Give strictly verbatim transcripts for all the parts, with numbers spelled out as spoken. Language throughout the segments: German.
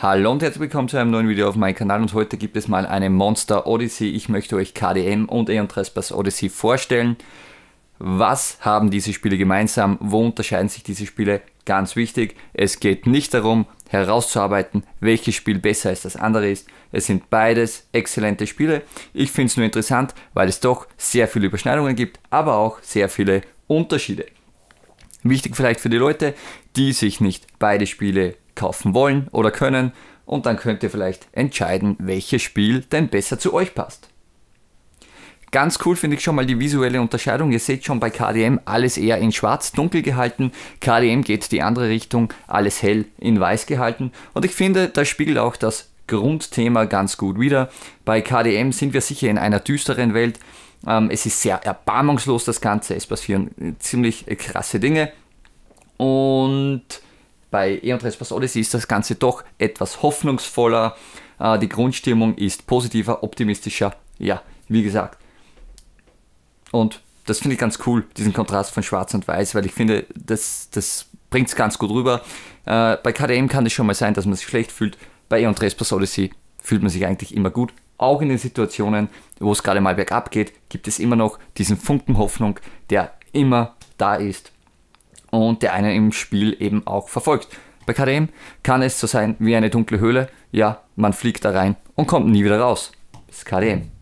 Hallo und herzlich willkommen zu einem neuen Video auf meinem Kanal und heute gibt es mal eine Monster Odyssey. Ich möchte euch K D M und Aeon Trespass Odyssey vorstellen. Was haben diese Spiele gemeinsam? Wo unterscheiden sich diese Spiele? Ganz wichtig, es geht nicht darum herauszuarbeiten, welches Spiel besser als das andere ist. Es sind beides exzellente Spiele. Ich finde es nur interessant, weil es doch sehr viele Überschneidungen gibt, aber auch sehr viele Unterschiede. Wichtig vielleicht für die Leute, die sich nicht beide Spiele kaufen wollen oder können, und dann könnt ihr vielleicht entscheiden, welches Spiel denn besser zu euch passt. Ganz cool finde ich schon mal die visuelle Unterscheidung. Ihr seht schon bei K D M alles eher in schwarz-dunkel gehalten. K D M geht die andere Richtung, alles hell in weiß gehalten. Und ich finde, das spiegelt auch das Grundthema ganz gut wider. Bei K D M sind wir sicher in einer düsteren Welt. Ähm, es ist sehr erbarmungslos das Ganze, es passieren ziemlich krasse Dinge. Und bei Aeon Trespass Odyssey ist das Ganze doch etwas hoffnungsvoller. Äh, die Grundstimmung ist positiver, optimistischer. Ja, wie gesagt. Und das finde ich ganz cool, diesen Kontrast von Schwarz und Weiß, weil ich finde, das, das bringt es ganz gut rüber. Äh, bei K D M kann es schon mal sein, dass man sich schlecht fühlt. Bei Aeon Trespass Odyssey fühlt man sich eigentlich immer gut. Auch in den Situationen, wo es gerade mal bergab geht, gibt es immer noch diesen Funken Hoffnung, der immer da ist und der einen im Spiel eben auch verfolgt. Bei K D M kann es so sein wie eine dunkle Höhle. Ja, man fliegt da rein und kommt nie wieder raus. Das ist K D M.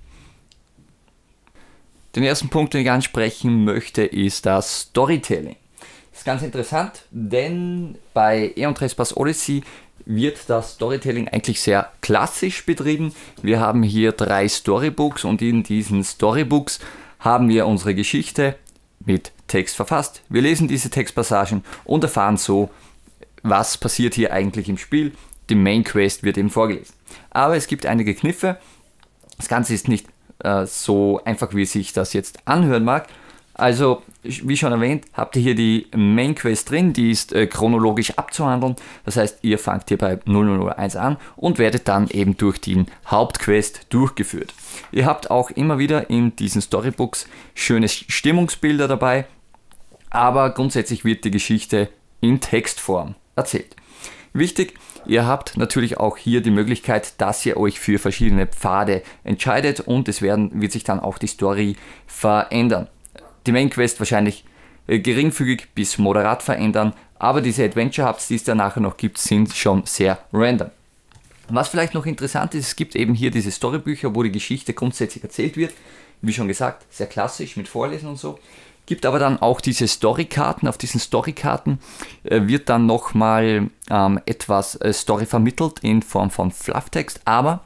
Den ersten Punkt, den ich ansprechen möchte, ist das Storytelling. Das ist ganz interessant, denn bei Aeon Trespass Odyssey wird das Storytelling eigentlich sehr klassisch betrieben. Wir haben hier drei Storybooks und in diesen Storybooks haben wir unsere Geschichte mit Text verfasst. Wir lesen diese Textpassagen und erfahren so, was passiert hier eigentlich im Spiel. Die Main Quest wird eben vorgelesen. Aber es gibt einige Kniffe. Das Ganze ist nicht äh, so einfach, wie sich das jetzt anhören mag. Also, wie schon erwähnt, habt ihr hier die Main Quest drin, die ist äh, chronologisch abzuhandeln. Das heißt, ihr fangt hier bei null null null eins an und werdet dann eben durch die Hauptquest durchgeführt. Ihr habt auch immer wieder in diesen Storybooks schöne Stimmungsbilder dabei, aber grundsätzlich wird die Geschichte in Textform erzählt. Wichtig, ihr habt natürlich auch hier die Möglichkeit, dass ihr euch für verschiedene Pfade entscheidet und es werden, wird sich dann auch die Story verändern. Die Main Quest wahrscheinlich äh, geringfügig bis moderat verändern, aber diese Adventure Hubs, die es dann nachher noch gibt, sind schon sehr random. Was vielleicht noch interessant ist, es gibt eben hier diese Storybücher, wo die Geschichte grundsätzlich erzählt wird. Wie schon gesagt, sehr klassisch mit Vorlesen und so. Gibt aber dann auch diese Storykarten. Auf diesen Storykarten äh, wird dann nochmal ähm, etwas äh, Story vermittelt in Form von Flufftext, aber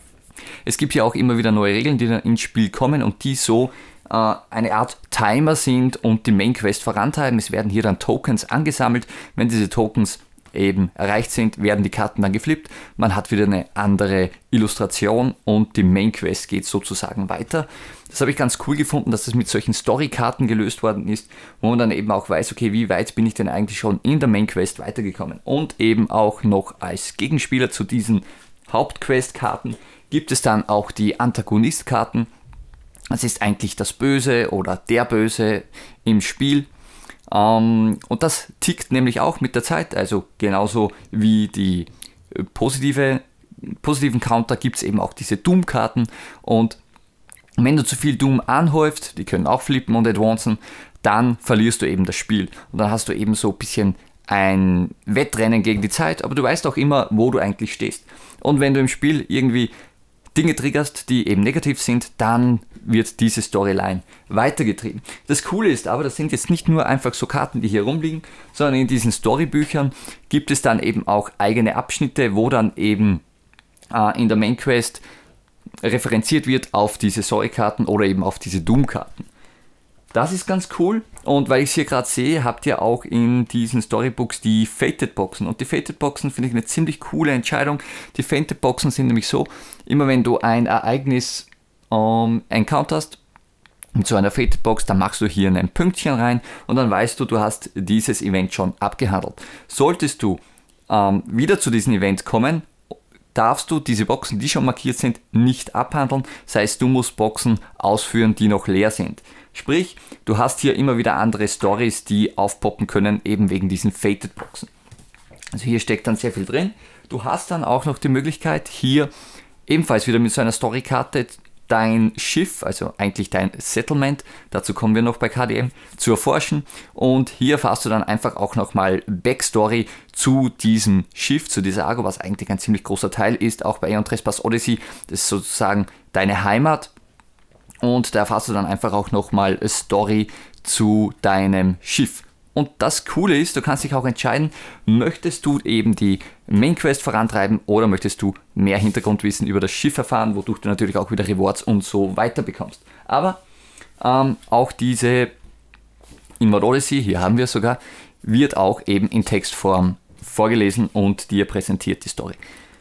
es gibt ja auch immer wieder neue Regeln, die dann ins Spiel kommen und die so eine Art Timer sind und die Main Quest vorantreiben. Es werden hier dann Tokens angesammelt. Wenn diese Tokens eben erreicht sind, werden die Karten dann geflippt. Man hat wieder eine andere Illustration und die Main Quest geht sozusagen weiter. Das habe ich ganz cool gefunden, dass das mit solchen Storykarten gelöst worden ist, wo man dann eben auch weiß, okay, wie weit bin ich denn eigentlich schon in der Main Quest weitergekommen. Und eben auch noch als Gegenspieler zu diesen Hauptquest-Karten gibt es dann auch die Antagonist-Karten. Das ist eigentlich das Böse oder der Böse im Spiel. Ähm, und das tickt nämlich auch mit der Zeit. Also genauso wie die positive, positiven Counter gibt es eben auch diese Doom-Karten. Und wenn du zu viel Doom anhäufst, die können auch flippen und advancen, dann verlierst du eben das Spiel. Und dann hast du eben so ein bisschen ein Wettrennen gegen die Zeit, aber du weißt auch immer, wo du eigentlich stehst. Und wenn du im Spiel irgendwie Dinge triggerst, die eben negativ sind, dann wird diese Storyline weitergetrieben. Das Coole ist aber, das sind jetzt nicht nur einfach so Karten, die hier rumliegen, sondern in diesen Storybüchern gibt es dann eben auch eigene Abschnitte, wo dann eben äh, in der Main Quest referenziert wird auf diese Storykarten oder eben auf diese Doom-Karten. Das ist ganz cool und weil ich es hier gerade sehe, habt ihr auch in diesen Storybooks die Fated Boxen und die Fated Boxen finde ich eine ziemlich coole Entscheidung. Die Fated Boxen sind nämlich so, immer wenn du ein Ereignis ähm, encounterst mit so einer Fated Box, dann machst du hier ein Pünktchen rein und dann weißt du, du hast dieses Event schon abgehandelt. Solltest du ähm, wieder zu diesem Event kommen, darfst du diese Boxen, die schon markiert sind, nicht abhandeln. Das heißt, du musst Boxen ausführen, die noch leer sind. Sprich, du hast hier immer wieder andere Stories, die aufpoppen können, eben wegen diesen Fated Boxen. Also hier steckt dann sehr viel drin. Du hast dann auch noch die Möglichkeit, hier ebenfalls wieder mit so einer Storykarte dein Schiff, also eigentlich dein Settlement, dazu kommen wir noch bei K D M, zu erforschen. Und hier erfährst du dann einfach auch nochmal Backstory zu diesem Schiff, zu dieser Argo, was eigentlich ein ziemlich großer Teil ist, auch bei Aeon Trespass Odyssey. Das ist sozusagen deine Heimat. Und da erfährst du dann einfach auch nochmal Story zu deinem Schiff. Und das Coole ist, du kannst dich auch entscheiden, möchtest du eben die Main Quest vorantreiben oder möchtest du mehr Hintergrundwissen über das Schiff erfahren, wodurch du natürlich auch wieder Rewards und so weiter bekommst. Aber ähm, auch diese Inward Odyssey, hier haben wir es sogar, wird auch eben in Textform vorgelesen und dir präsentiert die Story.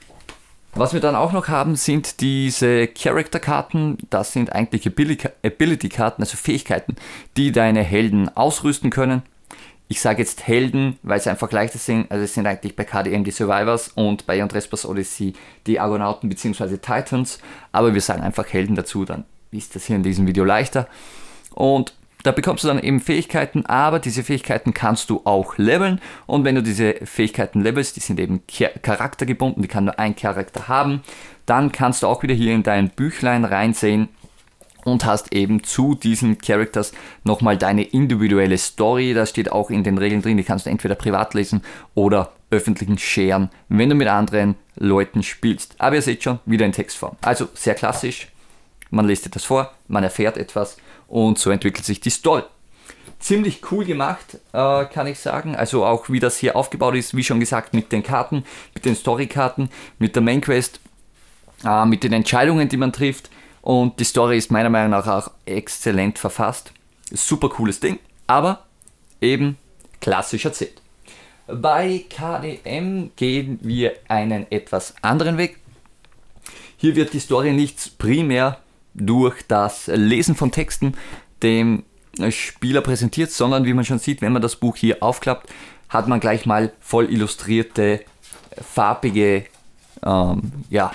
Was wir dann auch noch haben, sind diese Character-Karten. Das sind eigentlich Ability-Karten, also Fähigkeiten, die deine Helden ausrüsten können. Ich sage jetzt Helden, weil sie einfach leichter sind. Also es sind eigentlich bei K D M die Survivors und bei Aeon Trespass Odyssey die Argonauten bzw. Titans. Aber wir sagen einfach Helden dazu, dann ist das hier in diesem Video leichter. Und da bekommst du dann eben Fähigkeiten, aber diese Fähigkeiten kannst du auch leveln. Und wenn du diese Fähigkeiten levelst, die sind eben charaktergebunden, die kann nur ein Charakter haben, dann kannst du auch wieder hier in dein Büchlein reinsehen und hast eben zu diesen Characters nochmal deine individuelle Story. Das steht auch in den Regeln drin, die kannst du entweder privat lesen oder öffentlichen sharen, wenn du mit anderen Leuten spielst. Aber ihr seht schon, wieder in Textform. Also sehr klassisch, man liest etwas vor, man erfährt etwas und so entwickelt sich die Story. Ziemlich cool gemacht, äh, kann ich sagen. Also auch wie das hier aufgebaut ist, wie schon gesagt, mit den Karten, mit den Story-Karten, mit der Main Quest, äh, mit den Entscheidungen, die man trifft. Und die Story ist meiner Meinung nach auch exzellent verfasst. Super cooles Ding, aber eben klassisch erzählt. Bei K D M gehen wir einen etwas anderen Weg. Hier wird die Story nicht primär durch das Lesen von Texten dem Spieler präsentiert, sondern wie man schon sieht, wenn man das Buch hier aufklappt, hat man gleich mal voll illustrierte, farbige, ähm, ja,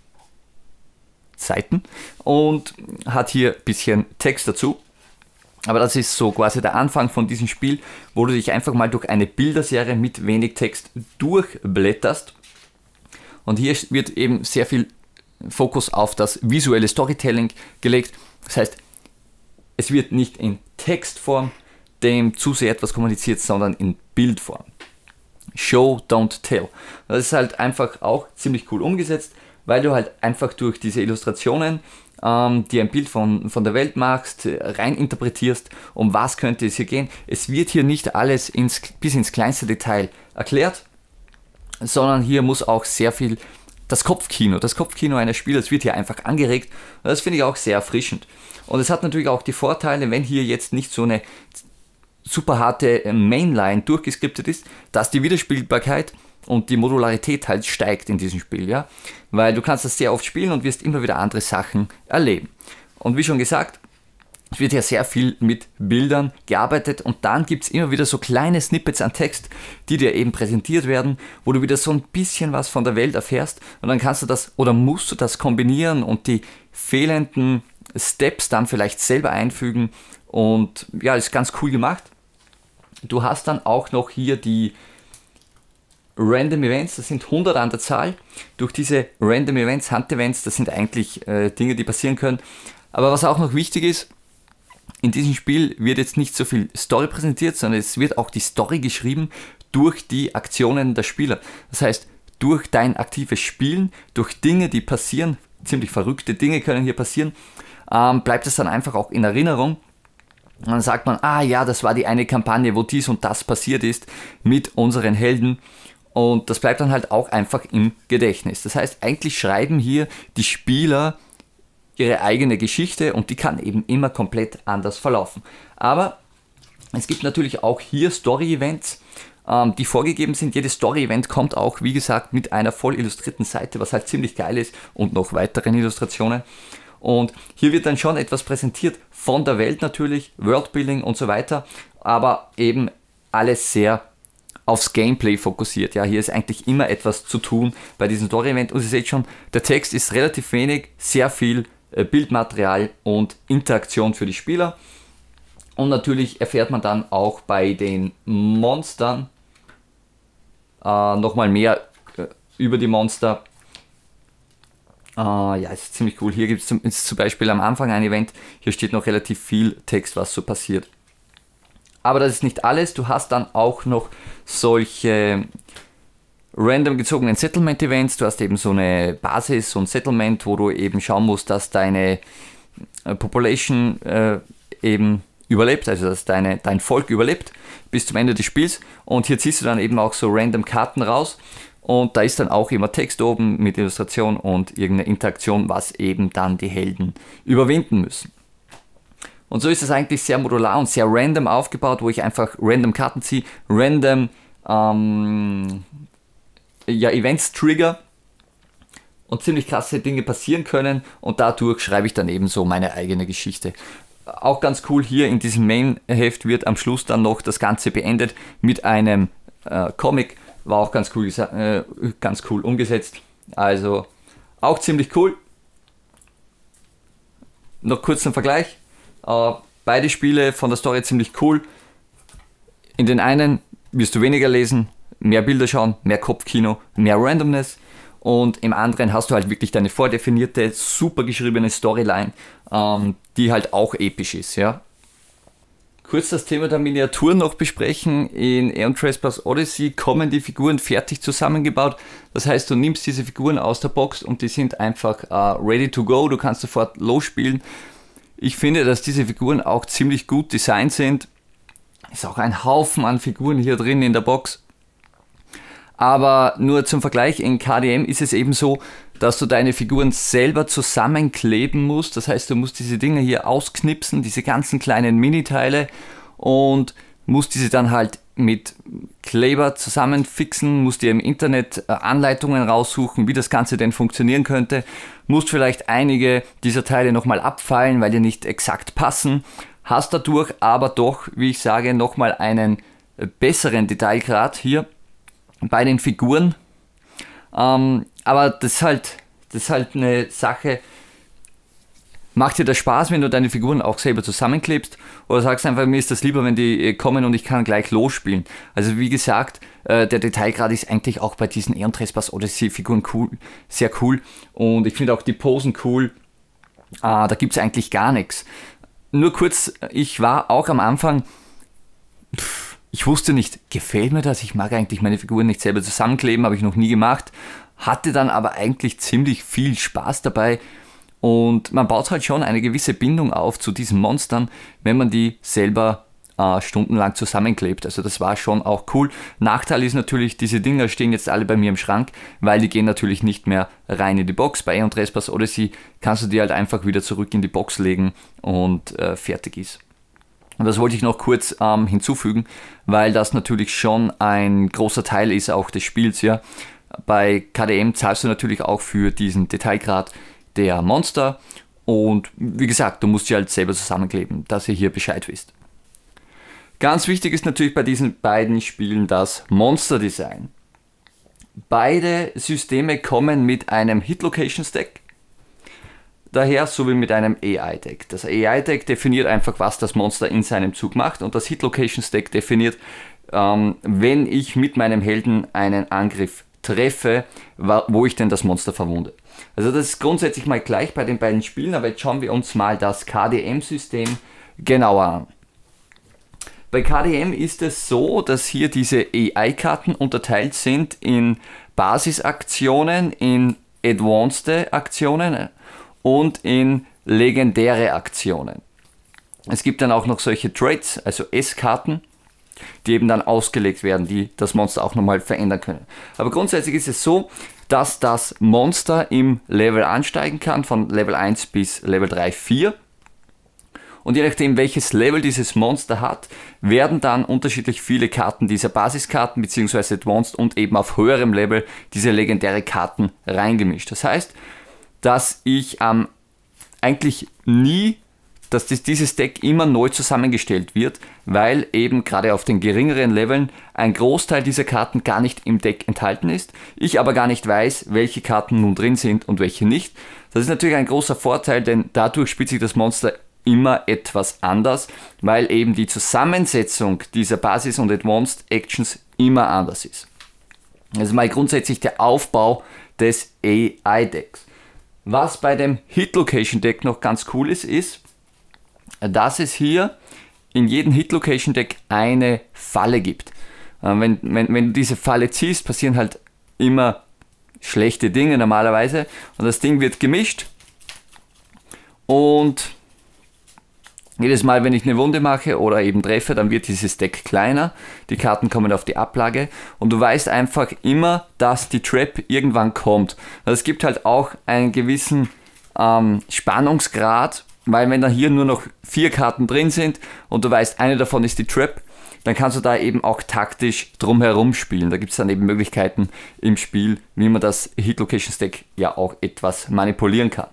Seiten und hat hier ein bisschen Text dazu. Aber das ist so quasi der Anfang von diesem Spiel, wo du dich einfach mal durch eine Bilderserie mit wenig Text durchblätterst. Und hier wird eben sehr viel Fokus auf das visuelle Storytelling gelegt. Das heißt, es wird nicht in Textform dem Zuseher etwas kommuniziert, sondern in Bildform. Show, don't tell. Das ist halt einfach auch ziemlich cool umgesetzt, weil du halt einfach durch diese Illustrationen ähm, dir ein Bild von, von der Welt machst, rein interpretierst, um was könnte es hier gehen. Es wird hier nicht alles ins, bis ins kleinste Detail erklärt, sondern hier muss auch sehr viel das Kopfkino, das Kopfkino eines Spielers wird hier einfach angeregt. Und das finde ich auch sehr erfrischend. Und es hat natürlich auch die Vorteile, wenn hier jetzt nicht so eine super harte Mainline durchgeskriptet ist, dass die Wiederspielbarkeit und die Modularität halt steigt in diesem Spiel, ja, weil du kannst das sehr oft spielen und wirst immer wieder andere Sachen erleben. Und wie schon gesagt, es wird ja sehr viel mit Bildern gearbeitet und dann gibt es immer wieder so kleine Snippets an Text, die dir eben präsentiert werden, wo du wieder so ein bisschen was von der Welt erfährst und dann kannst du das oder musst du das kombinieren und die fehlenden Steps dann vielleicht selber einfügen und ja, ist ganz cool gemacht. Du hast dann auch noch hier die Random Events, das sind hundert an der Zahl. Durch diese Random Events, Hand-Events, das sind eigentlich äh, Dinge, die passieren können. Aber was auch noch wichtig ist, in diesem Spiel wird jetzt nicht so viel Story präsentiert, sondern es wird auch die Story geschrieben durch die Aktionen der Spieler. Das heißt, durch dein aktives Spielen, durch Dinge, die passieren, ziemlich verrückte Dinge können hier passieren, ähm, bleibt es dann einfach auch in Erinnerung. Und dann sagt man, ah ja, das war die eine Kampagne, wo dies und das passiert ist mit unseren Helden. Und das bleibt dann halt auch einfach im Gedächtnis. Das heißt, eigentlich schreiben hier die Spieler ihre eigene Geschichte und die kann eben immer komplett anders verlaufen. Aber es gibt natürlich auch hier Story-Events, ähm, die vorgegeben sind. Jedes Story-Event kommt auch, wie gesagt, mit einer voll illustrierten Seite, was halt ziemlich geil ist und noch weiteren Illustrationen. Und hier wird dann schon etwas präsentiert von der Welt natürlich, Worldbuilding und so weiter, aber eben alles sehr aufs Gameplay fokussiert. Ja, hier ist eigentlich immer etwas zu tun bei diesem Story-Event und ihr seht schon, der Text ist relativ wenig, sehr viel äh, Bildmaterial und Interaktion für die Spieler. Und natürlich erfährt man dann auch bei den Monstern äh, nochmal mehr äh, über die Monster. Uh, ja, ist ziemlich cool. Hier gibt es zum, zum Beispiel am Anfang ein Event, hier steht noch relativ viel Text, was so passiert. Aber das ist nicht alles, du hast dann auch noch solche random gezogenen Settlement-Events, du hast eben so eine Basis, so ein Settlement, wo du eben schauen musst, dass deine äh, Population äh, eben überlebt, also dass deine, dein Volk überlebt bis zum Ende des Spiels, und hier ziehst du dann eben auch so random Karten raus. Und da ist dann auch immer Text oben mit Illustration und irgendeine Interaktion, was eben dann die Helden überwinden müssen. Und so ist es eigentlich sehr modular und sehr random aufgebaut, wo ich einfach random Karten ziehe, random ähm, ja, Events trigger und ziemlich krasse Dinge passieren können, und dadurch schreibe ich dann eben so meine eigene Geschichte. Auch ganz cool, hier in diesem Main-Heft wird am Schluss dann noch das Ganze beendet mit einem äh, Comic. War auch ganz cool, äh, ganz cool umgesetzt. Also auch ziemlich cool. Noch kurz ein Vergleich. Äh, beide Spiele von der Story ziemlich cool. In den einen wirst du weniger lesen, mehr Bilder schauen, mehr Kopfkino, mehr Randomness. Und im anderen hast du halt wirklich deine vordefinierte, super geschriebene Storyline, ähm, die halt auch episch ist, ja. Kurz das Thema der Miniaturen noch besprechen. In Aeon Trespass Odyssey kommen die Figuren fertig zusammengebaut. Das heißt, du nimmst diese Figuren aus der Box und die sind einfach uh, ready to go. Du kannst sofort losspielen. Ich finde, dass diese Figuren auch ziemlich gut designt sind. Ist auch ein Haufen an Figuren hier drin in der Box. Aber nur zum Vergleich, in K D M ist es eben so, dass du deine Figuren selber zusammenkleben musst. Das heißt, du musst diese Dinge hier ausknipsen, diese ganzen kleinen Miniteile, und musst diese dann halt mit Kleber zusammenfixen, musst dir im Internet Anleitungen raussuchen, wie das Ganze denn funktionieren könnte, musst vielleicht einige dieser Teile nochmal abfeilen, weil die nicht exakt passen, hast dadurch aber doch, wie ich sage, nochmal einen besseren Detailgrad hier bei den Figuren. Ähm, aber das ist, halt, das ist halt eine Sache, macht dir das Spaß, wenn du deine Figuren auch selber zusammenklebst, oder sagst einfach, mir ist das lieber, wenn die kommen und ich kann gleich losspielen. Also wie gesagt, äh, der Detailgrad ist eigentlich auch bei diesen Aeon Trespass Odyssey Figuren cool, sehr cool, und ich finde auch die Posen cool, äh, da gibt es eigentlich gar nichts. Nur kurz, ich war auch am Anfang, pff, ich wusste nicht, gefällt mir das? Ich mag eigentlich meine Figuren nicht selber zusammenkleben, habe ich noch nie gemacht. Hatte dann aber eigentlich ziemlich viel Spaß dabei. Und man baut halt schon eine gewisse Bindung auf zu diesen Monstern, wenn man die selber äh, stundenlang zusammenklebt. Also das war schon auch cool. Nachteil ist natürlich, diese Dinger stehen jetzt alle bei mir im Schrank, weil die gehen natürlich nicht mehr rein in die Box. Bei Aeon Trespass Odyssey kannst du die halt einfach wieder zurück in die Box legen und äh, fertig ist. Und das wollte ich noch kurz ähm, hinzufügen, weil das natürlich schon ein großer Teil ist auch des Spiels. Ja. Bei K D M zahlst du natürlich auch für diesen Detailgrad der Monster, und wie gesagt, du musst sie halt selber zusammenkleben, dass ihr hier Bescheid wisst. Ganz wichtig ist natürlich bei diesen beiden Spielen das Monster-Design. Beide Systeme kommen mit einem Hit-Location-Stack, daher sowie mit einem A I-Deck. Das A I-Deck definiert einfach, was das Monster in seinem Zug macht, und das Hit-Location-Stack definiert, ähm, wenn ich mit meinem Helden einen Angriff treffe, wo ich denn das Monster verwunde. Also das ist grundsätzlich mal gleich bei den beiden Spielen, aber jetzt schauen wir uns mal das K D M-System genauer an. Bei K D M ist es so, dass hier diese A I-Karten unterteilt sind in Basisaktionen, in Advanced Aktionen und in legendäre Aktionen. Es gibt dann auch noch solche Traits, also S-Karten, die eben dann ausgelegt werden, die das Monster auch nochmal verändern können. Aber grundsätzlich ist es so, dass das Monster im Level ansteigen kann, von Level eins bis Level drei, vier. Und je nachdem, welches Level dieses Monster hat, werden dann unterschiedlich viele Karten dieser Basiskarten bzw. Advanced und eben auf höherem Level diese legendäre Karten reingemischt. Das heißt, dass ich ähm, eigentlich nie, dass das, dieses Deck immer neu zusammengestellt wird, weil eben gerade auf den geringeren Leveln ein Großteil dieser Karten gar nicht im Deck enthalten ist. Ich aber gar nicht weiß, welche Karten nun drin sind und welche nicht. Das ist natürlich ein großer Vorteil, denn dadurch spielt sich das Monster immer etwas anders, weil eben die Zusammensetzung dieser Basis- und Advanced Actions immer anders ist. Das ist mal grundsätzlich der Aufbau des A I-Decks. Was bei dem Hit Location Deck noch ganz cool ist, ist, dass es hier in jedem Hit Location Deck eine Falle gibt. Wenn, wenn, wenn du diese Falle ziehst, passieren halt immer schlechte Dinge normalerweise und das Ding wird gemischt und jedes Mal, wenn ich eine Wunde mache oder eben treffe, dann wird dieses Deck kleiner, die Karten kommen auf die Ablage und du weißt einfach immer, dass die Trap irgendwann kommt. Also es gibt halt auch einen gewissen ähm, Spannungsgrad, weil wenn da hier nur noch vier Karten drin sind und du weißt, eine davon ist die Trap, dann kannst du da eben auch taktisch drumherum spielen. Da gibt es dann eben Möglichkeiten im Spiel, wie man das Hit Location Deck ja auch etwas manipulieren kann.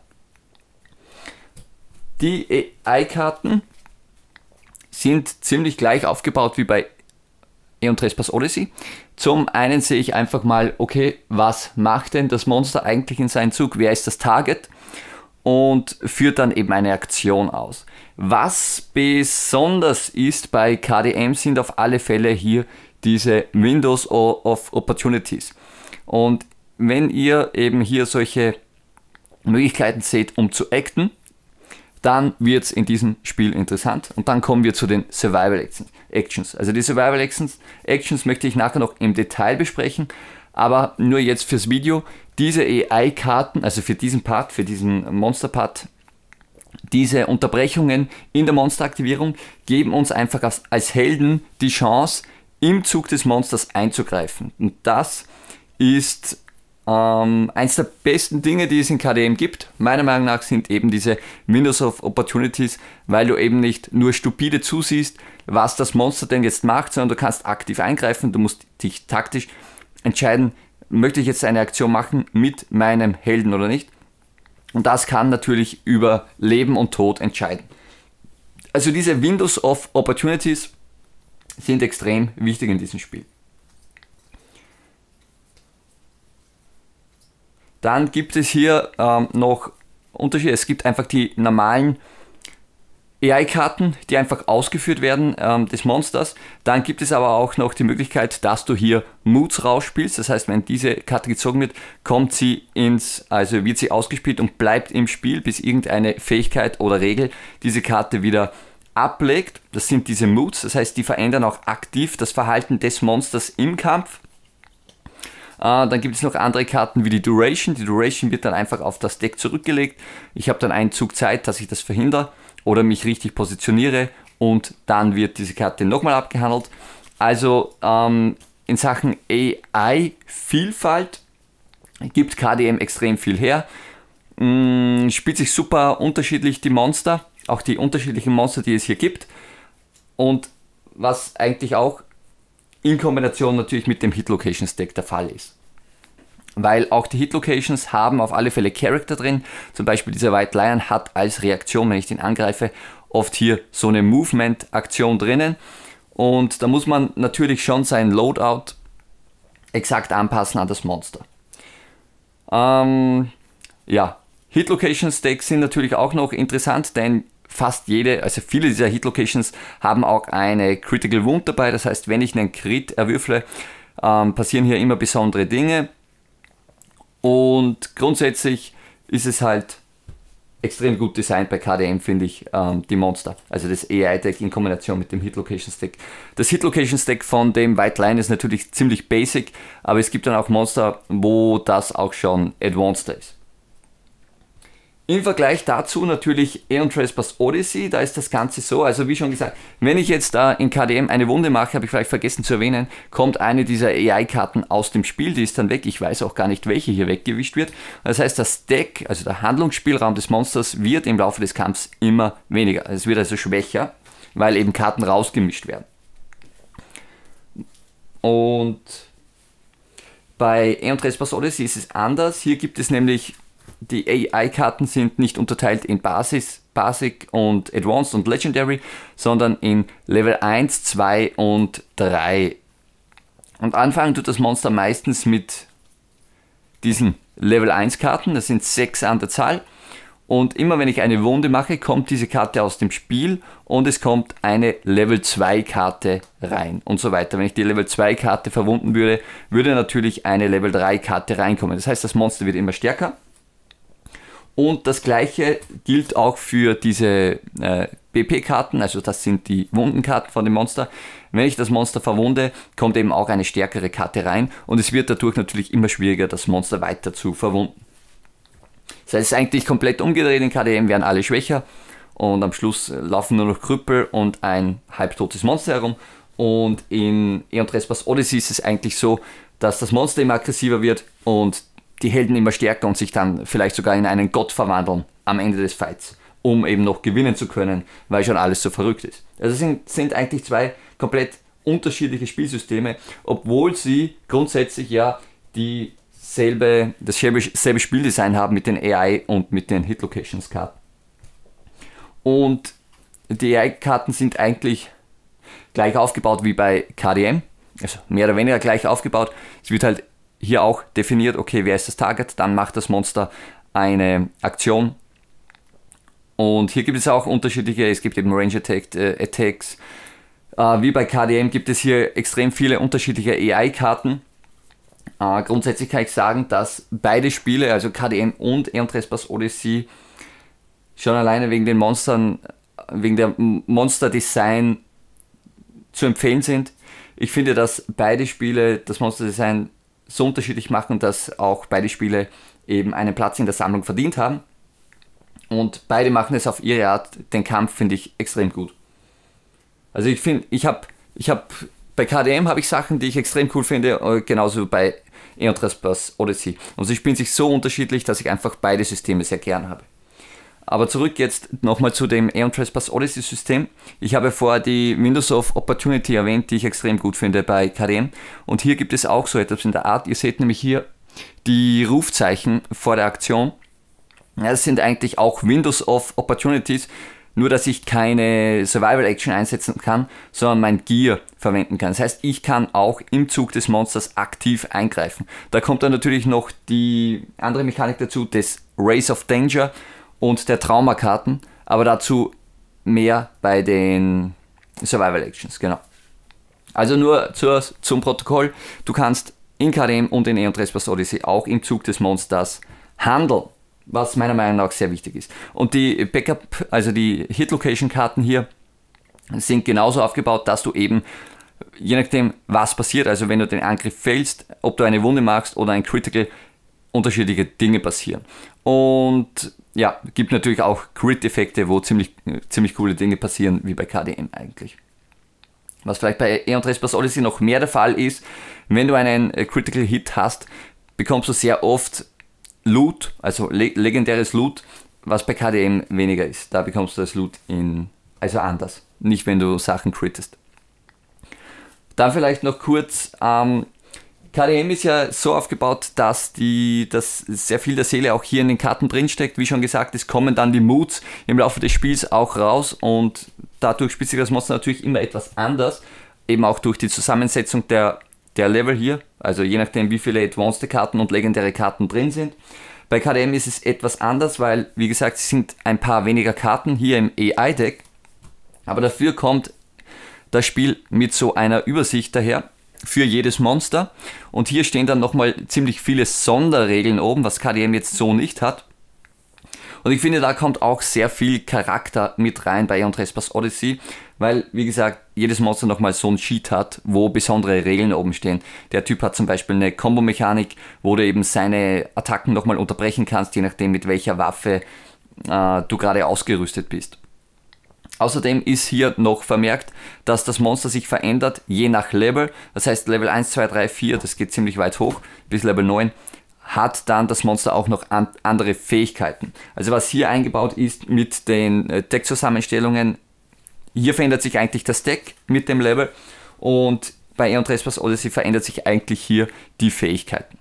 Die A I-Karten sind ziemlich gleich aufgebaut wie bei Aeon Trespass Odyssey. Zum einen sehe ich einfach mal, okay, was macht denn das Monster eigentlich in seinem Zug? Wer ist das Target? Und führt dann eben eine Aktion aus. Was besonders ist bei K D M sind auf alle Fälle hier diese Windows of Opportunities. Und wenn ihr eben hier solche Möglichkeiten seht, um zu acten, dann wird es in diesem Spiel interessant. Und dann kommen wir zu den Survival Actions. Also die Survival Actions, Actions möchte ich nachher noch im Detail besprechen, aber nur jetzt fürs Video. Diese A I-Karten, also für diesen Part, für diesen Monster-Part, diese Unterbrechungen in der Monsteraktivierung geben uns einfach als, als Helden die Chance, im Zug des Monsters einzugreifen. Und das ist ähm, eins der besten Dinge, die es in K D M gibt. Meiner Meinung nach sind eben diese Windows of Opportunities, weil du eben nicht nur stupide zusiehst, was das Monster denn jetzt macht, sondern du kannst aktiv eingreifen, du musst dich taktisch entscheiden, möchte ich jetzt eine Aktion machen mit meinem Helden oder nicht. Und das kann natürlich über Leben und Tod entscheiden. Also diese Windows of Opportunities sind extrem wichtig in diesem Spiel. Dann gibt es hier ähm, noch Unterschiede. Es gibt einfach die normalen A I-Karten, die einfach ausgeführt werden ähm, des Monsters. Dann gibt es aber auch noch die Möglichkeit, dass du hier Moods rausspielst. Das heißt, wenn diese Karte gezogen wird, kommt sie ins, also wird sie ausgespielt und bleibt im Spiel, bis irgendeine Fähigkeit oder Regel diese Karte wieder ablegt. Das sind diese Moods, das heißt, die verändern auch aktiv das Verhalten des Monsters im Kampf. Uh, dann gibt es noch andere Karten wie die Duration. Die Duration wird dann einfach auf das Deck zurückgelegt. Ich habe dann einen Zug Zeit, dass ich das verhindere oder mich richtig positioniere und dann wird diese Karte nochmal abgehandelt. Also ähm, in Sachen A I-Vielfalt gibt K D M extrem viel her. Mm, spielt sich super unterschiedlich die Monster, auch die unterschiedlichen Monster, die es hier gibt. Und was eigentlich auch in Kombination natürlich mit dem Hit Locations Deck der Fall ist. Weil auch die Hit Locations haben auf alle Fälle Charakter drin. Zum Beispiel dieser White Lion hat als Reaktion, wenn ich den angreife, oft hier so eine Movement-Aktion drinnen. Und da muss man natürlich schon sein Loadout exakt anpassen an das Monster. Ähm, ja, Hit Locations Decks sind natürlich auch noch interessant, denn fast jede, also viele dieser Hit Locations haben auch eine Critical Wound dabei. Das heißt, wenn ich einen Crit erwürfle, ähm, passieren hier immer besondere Dinge. Und grundsätzlich ist es halt extrem gut designt bei K D M, finde ich, ähm, die Monster. Also das A I-Deck in Kombination mit dem Hit Locations Deck. Das Hit Locations Deck von dem White Lion ist natürlich ziemlich basic, aber es gibt dann auch Monster, wo das auch schon advanced ist. Im Vergleich dazu natürlich Aeon Trespass Odyssey, da ist das Ganze so, also wie schon gesagt, wenn ich jetzt da in K D M eine Wunde mache, habe ich vielleicht vergessen zu erwähnen, kommt eine dieser A I-Karten aus dem Spiel, die ist dann weg, ich weiß auch gar nicht, welche hier weggewischt wird. Das heißt, das Deck, also der Handlungsspielraum des Monsters wird im Laufe des Kampfs immer weniger, es wird also schwächer, weil eben Karten rausgemischt werden. Und bei Aeon Trespass Odyssey ist es anders, hier gibt es nämlich die A I-Karten sind nicht unterteilt in Basis, Basic und Advanced und Legendary, sondern in Level eins, zwei und drei. Und anfangen tut das Monster meistens mit diesen Level eins Karten, das sind sechs an der Zahl. Und immer wenn ich eine Wunde mache, kommt diese Karte aus dem Spiel und es kommt eine Level zwei Karte rein und so weiter. Wenn ich die Level zwei Karte verwunden würde, würde natürlich eine Level drei Karte reinkommen. Das heißt, das Monster wird immer stärker. Und das gleiche gilt auch für diese äh, B P-Karten, also das sind die Wundenkarten von dem Monster. Wenn ich das Monster verwunde, kommt eben auch eine stärkere Karte rein und es wird dadurch natürlich immer schwieriger, das Monster weiter zu verwunden. Das heißt, es ist eigentlich komplett umgedreht, in K D M werden alle schwächer und am Schluss laufen nur noch Krüppel und ein halbtotes Monster herum. Und in Aeon Trespass Odyssey ist es eigentlich so, dass das Monster immer aggressiver wird und die Helden immer stärker und sich dann vielleicht sogar in einen Gott verwandeln am Ende des Fights, um eben noch gewinnen zu können, weil schon alles so verrückt ist. Also es sind, sind eigentlich zwei komplett unterschiedliche Spielsysteme, obwohl sie grundsätzlich ja die Selbe, dasselbe, dasselbe Spieldesign haben mit den A I und mit den Hit Locations Karten. Und die A I-Karten sind eigentlich gleich aufgebaut wie bei K D M, also mehr oder weniger gleich aufgebaut. Es wird halt hier auch definiert, okay, wer ist das Target, dann macht das Monster eine Aktion. Und hier gibt es auch unterschiedliche, es gibt eben Range Attack, äh, Attacks. Äh, wie bei K D M gibt es hier extrem viele unterschiedliche A I-Karten. Uh, grundsätzlich kann ich sagen, dass beide Spiele, also K D M und Aeon Trespass Odyssey, schon alleine wegen den Monstern, wegen der Monster-Design zu empfehlen sind. Ich finde, dass beide Spiele das Monster-Design so unterschiedlich machen, dass auch beide Spiele eben einen Platz in der Sammlung verdient haben. Und beide machen es auf ihre Art. Den Kampf finde ich extrem gut. Also ich finde, ich habe, ich habe bei K D M habe ich Sachen, die ich extrem cool finde, genauso bei Aeon Trespass Odyssey. Und sie spielen sich so unterschiedlich, dass ich einfach beide Systeme sehr gern habe. Aber zurück jetzt nochmal zu dem Aeon Trespass Odyssey System. Ich habe vorher die Windows of Opportunity erwähnt, die ich extrem gut finde bei K D M. Und hier gibt es auch so etwas in der Art. Ihr seht nämlich hier die Rufzeichen vor der Aktion. Das sind eigentlich auch Windows of Opportunities, nur dass ich keine Survival Action einsetzen kann, sondern mein Gear verwenden kann. Das heißt, ich kann auch im Zug des Monsters aktiv eingreifen. Da kommt dann natürlich noch die andere Mechanik dazu, des Race of Danger und der Traumakarten, aber dazu mehr bei den Survival Actions, genau. Also nur zur, zum Protokoll, du kannst in K D M und in Aeon Trespass Odyssey auch im Zug des Monsters handeln, was meiner Meinung nach sehr wichtig ist. Und die Backup, also die Hit-Location-Karten hier, sind genauso aufgebaut, dass du eben, je nachdem was passiert, also wenn du den Angriff failst, ob du eine Wunde machst oder ein Critical, unterschiedliche Dinge passieren. Und ja, gibt natürlich auch Crit-Effekte, wo ziemlich, ziemlich coole Dinge passieren, wie bei K D M eigentlich. Was vielleicht bei Aeon Trespass Odyssey noch mehr der Fall ist, wenn du einen Critical Hit hast, bekommst du sehr oft Loot, also le legendäres Loot, was bei K D M weniger ist. Da bekommst du das Loot in, also anders, nicht wenn du Sachen crittest. Dann vielleicht noch kurz, ähm, K D M ist ja so aufgebaut, dass, die, dass sehr viel der Seele auch hier in den Karten drin steckt. Wie schon gesagt, es kommen dann die Moods im Laufe des Spiels auch raus und dadurch spielt sich das Monster natürlich immer etwas anders, eben auch durch die Zusammensetzung der der Level hier, also je nachdem wie viele Advanced Karten und legendäre Karten drin sind. Bei K D M ist es etwas anders, weil wie gesagt es sind ein paar weniger Karten hier im A I-Deck, aber dafür kommt das Spiel mit so einer Übersicht daher für jedes Monster und hier stehen dann nochmal ziemlich viele Sonderregeln oben, was K D M jetzt so nicht hat. Und ich finde, da kommt auch sehr viel Charakter mit rein bei Aeon Trespass Odyssey, weil, wie gesagt, jedes Monster nochmal so ein Sheet hat, wo besondere Regeln oben stehen. Der Typ hat zum Beispiel eine Combo-Mechanik, wo du eben seine Attacken nochmal unterbrechen kannst, je nachdem mit welcher Waffe äh, du gerade ausgerüstet bist. Außerdem ist hier noch vermerkt, dass das Monster sich verändert, je nach Level. Das heißt, Level eins, zwei, drei, vier, das geht ziemlich weit hoch, bis Level neun. Hat dann das Monster auch noch an, andere Fähigkeiten. Also was hier eingebaut ist mit den äh, Deckzusammenstellungen, hier verändert sich eigentlich das Deck mit dem Level und bei Aeon Trespass Odyssey verändert sich eigentlich hier die Fähigkeiten.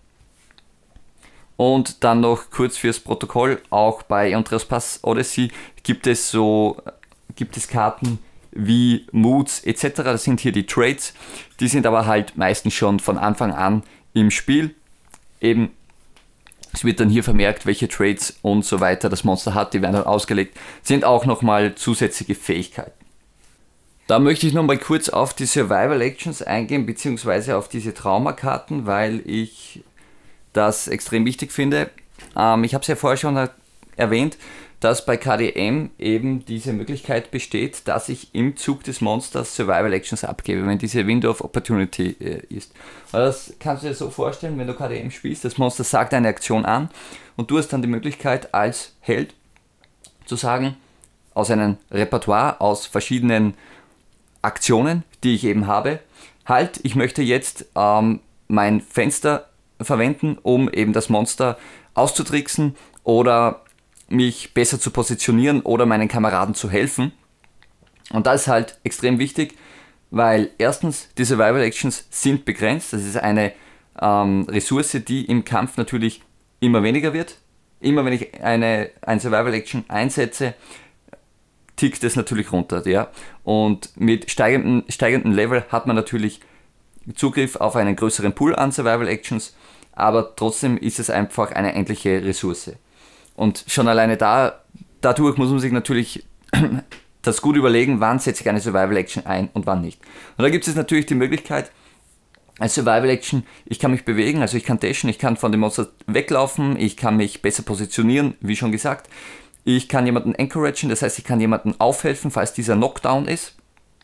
Und dann noch kurz fürs Protokoll, auch bei Aeon Trespass Odyssey gibt es so, gibt es Karten wie Moods et cetera. Das sind hier die Traits, die sind aber halt meistens schon von Anfang an im Spiel. Eben Es wird dann hier vermerkt, welche Traits und so weiter das Monster hat, die werden dann ausgelegt, sind auch nochmal zusätzliche Fähigkeiten. Da möchte ich nochmal kurz auf die Survival Actions eingehen, beziehungsweise auf diese Traumakarten, weil ich das extrem wichtig finde. Ähm, ich habe es ja vorher schon erwähnt, dass bei K D M eben diese Möglichkeit besteht, dass ich im Zug des Monsters Survival Actions abgebe, wenn diese Window of Opportunity äh, ist. Das kannst du dir so vorstellen, wenn du K D M spielst, das Monster sagt eine Aktion an und du hast dann die Möglichkeit als Held zu sagen, aus einem Repertoire, aus verschiedenen Aktionen, die ich eben habe, halt, ich möchte jetzt ähm, mein Fenster verwenden, um eben das Monster auszutricksen oder mich besser zu positionieren oder meinen Kameraden zu helfen. Und das ist halt extrem wichtig, weil erstens die Survival Actions sind begrenzt. Das ist eine ähm, Ressource, die im Kampf natürlich immer weniger wird. Immer wenn ich eine ein Survival Action einsetze, tickt es natürlich runter. Ja? Und mit steigendem, steigendem Level hat man natürlich Zugriff auf einen größeren Pool an Survival Actions, aber trotzdem ist es einfach eine endliche Ressource. Und schon alleine da, dadurch muss man sich natürlich das gut überlegen, wann setze ich eine Survival Action ein und wann nicht. Und da gibt es natürlich die Möglichkeit, als Survival Action, ich kann mich bewegen, also ich kann dashen, ich kann von dem Monster weglaufen, ich kann mich besser positionieren, wie schon gesagt. Ich kann jemanden encouragen, das heißt, ich kann jemanden aufhelfen, falls dieser Knockdown ist.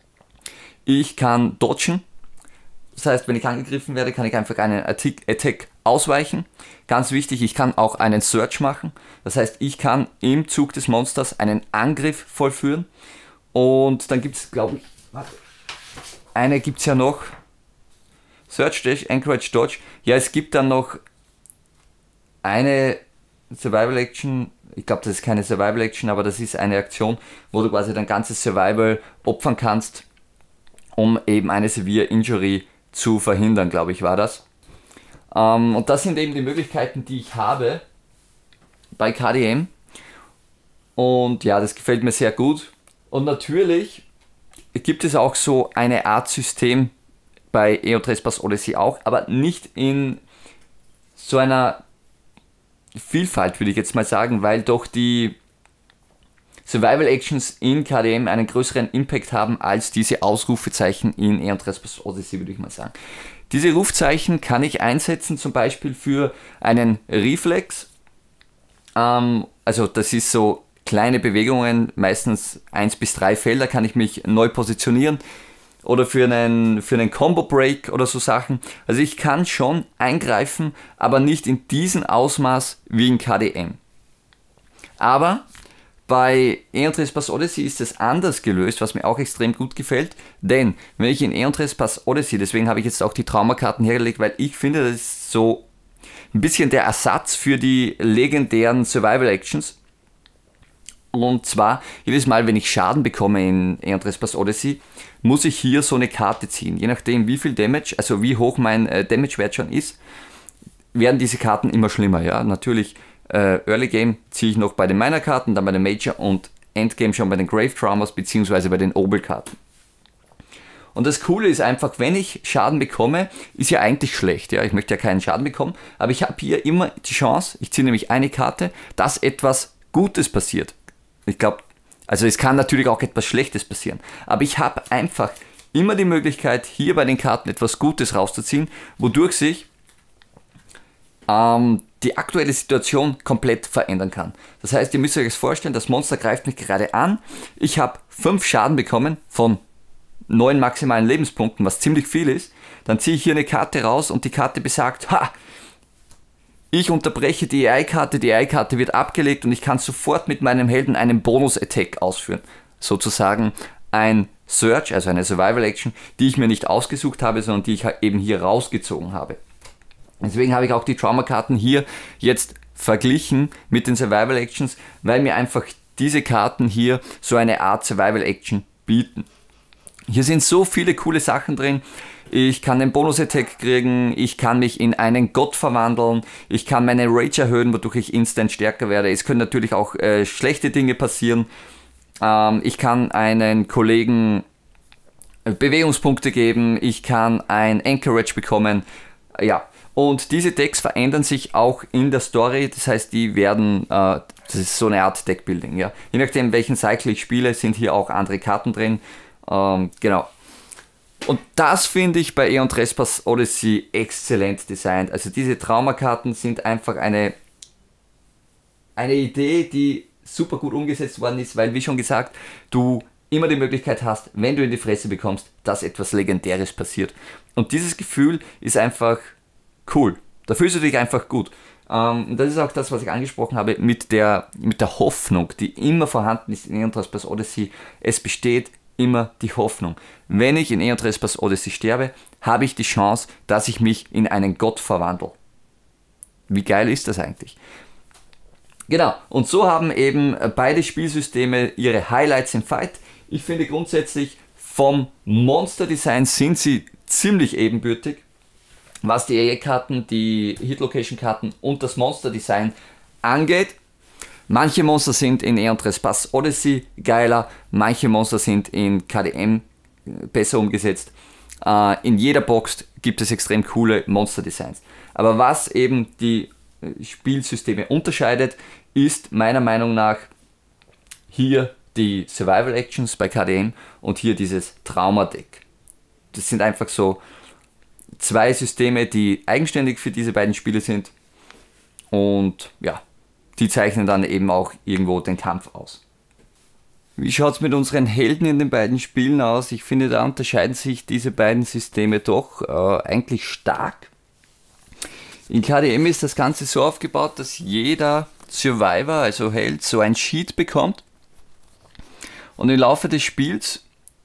Ich kann dodgen. Das heißt, wenn ich angegriffen werde, kann ich einfach einen Attack ausweichen. Ganz wichtig, ich kann auch einen Search machen. Das heißt, ich kann im Zug des Monsters einen Angriff vollführen. Und dann gibt es, glaube ich, warte, eine gibt es ja noch. Search, Dash, Anchorage, Dodge. Ja, es gibt dann noch eine Survival Action. Ich glaube, das ist keine Survival Action, aber das ist eine Aktion, wo du quasi dein ganzes Survival opfern kannst, um eben eine Severe Injury zu verhindern, glaube ich, war das. Ähm, und das sind eben die Möglichkeiten, die ich habe bei K D M. Und ja, das gefällt mir sehr gut. Und natürlich gibt es auch so eine Art System bei Aeon Trespass Odyssey auch, aber nicht in so einer Vielfalt, würde ich jetzt mal sagen, weil doch die Survival Actions in K D M einen größeren Impact haben als diese Ausrufezeichen in Aeon Trespass Odyssey, würde ich mal sagen. Diese Rufzeichen kann ich einsetzen, zum Beispiel für einen Reflex. Ähm, also das ist so kleine Bewegungen, meistens eins bis drei Felder, kann ich mich neu positionieren. Oder für einen, für einen Combo Break oder so Sachen. Also ich kann schon eingreifen, aber nicht in diesem Ausmaß wie in K D M. Aber bei Aeon Trespass Odyssey ist es anders gelöst, was mir auch extrem gut gefällt, denn wenn ich in Aeon Trespass Odyssey, deswegen habe ich jetzt auch die Traumakarten hergelegt, weil ich finde, das ist so ein bisschen der Ersatz für die legendären Survival Actions. Und zwar, jedes Mal, wenn ich Schaden bekomme in Aeon Trespass Odyssey, muss ich hier so eine Karte ziehen. Je nachdem, wie viel Damage, also wie hoch mein äh, Damage-Wert schon ist, werden diese Karten immer schlimmer. Ja, natürlich. Early Game ziehe ich noch bei den Minor Karten, dann bei den Major und Endgame schon bei den Grave Traumas bzw. bei den Obel Karten. Und das Coole ist einfach, wenn ich Schaden bekomme, ist ja eigentlich schlecht, ja, ich möchte ja keinen Schaden bekommen, aber ich habe hier immer die Chance, ich ziehe nämlich eine Karte, dass etwas Gutes passiert. Ich glaube, also es kann natürlich auch etwas Schlechtes passieren, aber ich habe einfach immer die Möglichkeit, hier bei den Karten etwas Gutes rauszuziehen, wodurch sich ähm, die aktuelle Situation komplett verändern kann. Das heißt, ihr müsst euch das vorstellen, das Monster greift mich gerade an, ich habe fünf Schaden bekommen von neun maximalen Lebenspunkten, was ziemlich viel ist, dann ziehe ich hier eine Karte raus und die Karte besagt, ha, ich unterbreche die A I-Karte, die A I-Karte wird abgelegt und ich kann sofort mit meinem Helden einen Bonus-Attack ausführen. Sozusagen ein Search, also eine Survival-Action, die ich mir nicht ausgesucht habe, sondern die ich eben hier rausgezogen habe. Deswegen habe ich auch die Trauma-Karten hier jetzt verglichen mit den Survival-Actions, weil mir einfach diese Karten hier so eine Art Survival-Action bieten. Hier sind so viele coole Sachen drin. Ich kann den Bonus-Attack kriegen, ich kann mich in einen Gott verwandeln, ich kann meine Rage erhöhen, wodurch ich instant stärker werde. Es können natürlich auch äh, schlechte Dinge passieren. Ähm, ich kann einen Kollegen Bewegungspunkte geben, ich kann ein Anchorage bekommen. Ja, Und diese Decks verändern sich auch in der Story, das heißt, die werden, äh, das ist so eine Art Deckbuilding, ja. Je nachdem, welchen Cycle ich spiele, sind hier auch andere Karten drin, ähm, genau. Und das finde ich bei Aeon Trespass Odyssey exzellent designt. Also diese Traumakarten sind einfach eine, eine Idee, die super gut umgesetzt worden ist, weil, wie schon gesagt, du immer die Möglichkeit hast, wenn du in die Fresse bekommst, dass etwas Legendäres passiert. Und dieses Gefühl ist einfach cool. Da fühlst du dich einfach gut. Ähm, das ist auch das, was ich angesprochen habe, mit der, mit der Hoffnung, die immer vorhanden ist in Aeon Trespass Odyssey. Es besteht immer die Hoffnung. Wenn ich in Aeon Trespass Odyssey sterbe, habe ich die Chance, dass ich mich in einen Gott verwandle. Wie geil ist das eigentlich? Genau, und so haben eben beide Spielsysteme ihre Highlights im Fight. Ich finde grundsätzlich vom Monster-Design sind sie ziemlich ebenbürtig, was die A E-Karten, die Hit-Location-Karten und das Monster-Design angeht. Manche Monster sind in Aeon Trespass Odyssey geiler, manche Monster sind in K D M besser umgesetzt. Äh, in jeder Box gibt es extrem coole Monster-Designs. Aber was eben die Spielsysteme unterscheidet, ist meiner Meinung nach hier die Survival Actions bei K D M und hier dieses Trauma-Deck. Das sind einfach so zwei Systeme, die eigenständig für diese beiden Spiele sind und ja, die zeichnen dann eben auch irgendwo den Kampf aus. Wie schaut es mit unseren Helden in den beiden Spielen aus? Ich finde, da unterscheiden sich diese beiden Systeme doch äh, eigentlich stark. In K D M ist das Ganze so aufgebaut, dass jeder Survivor, also Held, so ein Sheet bekommt und im Laufe des Spiels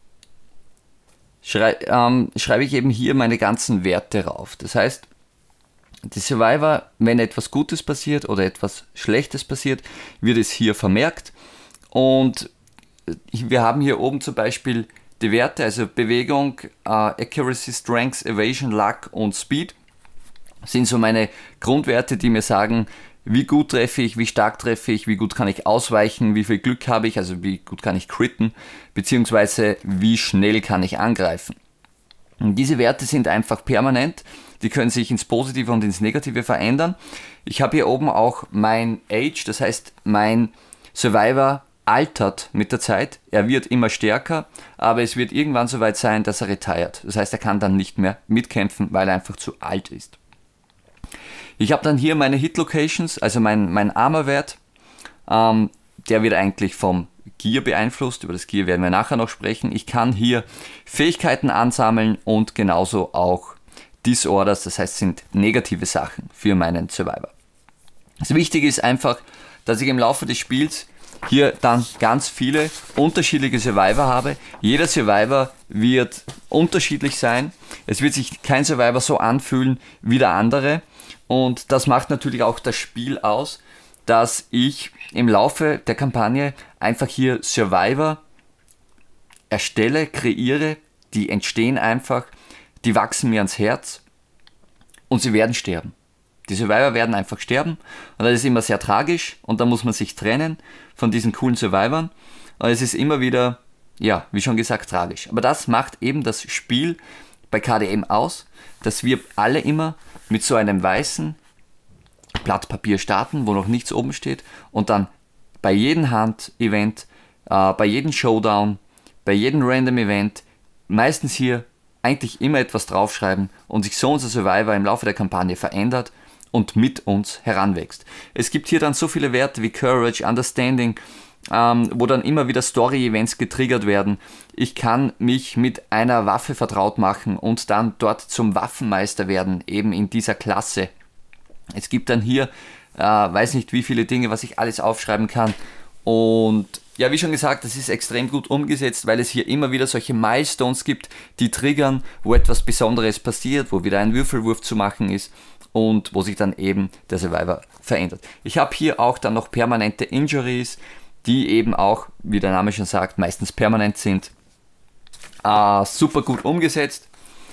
Schrei ähm, schreibe ich eben hier meine ganzen Werte rauf. Das heißt, die Survivor, wenn etwas Gutes passiert oder etwas Schlechtes passiert, wird es hier vermerkt. Und wir haben hier oben zum Beispiel die Werte, also Bewegung, äh, Accuracy, Strength, Evasion, Luck und Speed. Das sind so meine Grundwerte, die mir sagen, wie gut treffe ich, wie stark treffe ich, wie gut kann ich ausweichen, wie viel Glück habe ich, also wie gut kann ich critten, beziehungsweise wie schnell kann ich angreifen. Und diese Werte sind einfach permanent, die können sich ins Positive und ins Negative verändern. Ich habe hier oben auch mein Age, das heißt mein Survivor altert mit der Zeit, er wird immer stärker, aber es wird irgendwann so weit sein, dass er retired. Das heißt, er kann dann nicht mehr mitkämpfen, weil er einfach zu alt ist. Ich habe dann hier meine Hit-Locations, also mein, mein Armor-Wert, ähm, der wird eigentlich vom Gear beeinflusst, über das Gear werden wir nachher noch sprechen. Ich kann hier Fähigkeiten ansammeln und genauso auch Disorders, das heißt sind negative Sachen für meinen Survivor. Das Wichtige ist einfach, dass ich im Laufe des Spiels hier dann ganz viele unterschiedliche Survivor habe. Jeder Survivor wird unterschiedlich sein. Es wird sich kein Survivor so anfühlen wie der andere. Und das macht natürlich auch das Spiel aus, dass ich im Laufe der Kampagne einfach hier Survivor erstelle, kreiere, die entstehen einfach, die wachsen mir ans Herz und sie werden sterben. Die Survivor werden einfach sterben und das ist immer sehr tragisch und da muss man sich trennen von diesen coolen Survivoren und es ist immer wieder, ja, wie schon gesagt, tragisch. Aber das macht eben das Spiel bei K D M aus, dass wir alle immer mit so einem weißen Blatt Papier starten, wo noch nichts oben steht und dann bei jedem Hand-Event, äh, bei jedem Showdown, bei jedem Random-Event meistens hier eigentlich immer etwas draufschreiben und sich so unser Survivor im Laufe der Kampagne verändert und mit uns heranwächst. Es gibt hier dann so viele Werte wie Courage, Understanding, ähm, wo dann immer wieder Story-Events getriggert werden. Ich kann mich mit einer Waffe vertraut machen und dann dort zum Waffenmeister werden, eben in dieser Klasse. Es gibt dann hier, äh, weiß nicht wie viele Dinge, was ich alles aufschreiben kann. Und ja, wie schon gesagt, das ist extrem gut umgesetzt, weil es hier immer wieder solche Milestones gibt, die triggern, wo etwas Besonderes passiert, wo wieder ein Würfelwurf zu machen ist und wo sich dann eben der Survivor verändert. Ich habe hier auch dann noch permanente Injuries, die eben auch, wie der Name schon sagt, meistens permanent sind. Äh, super gut umgesetzt.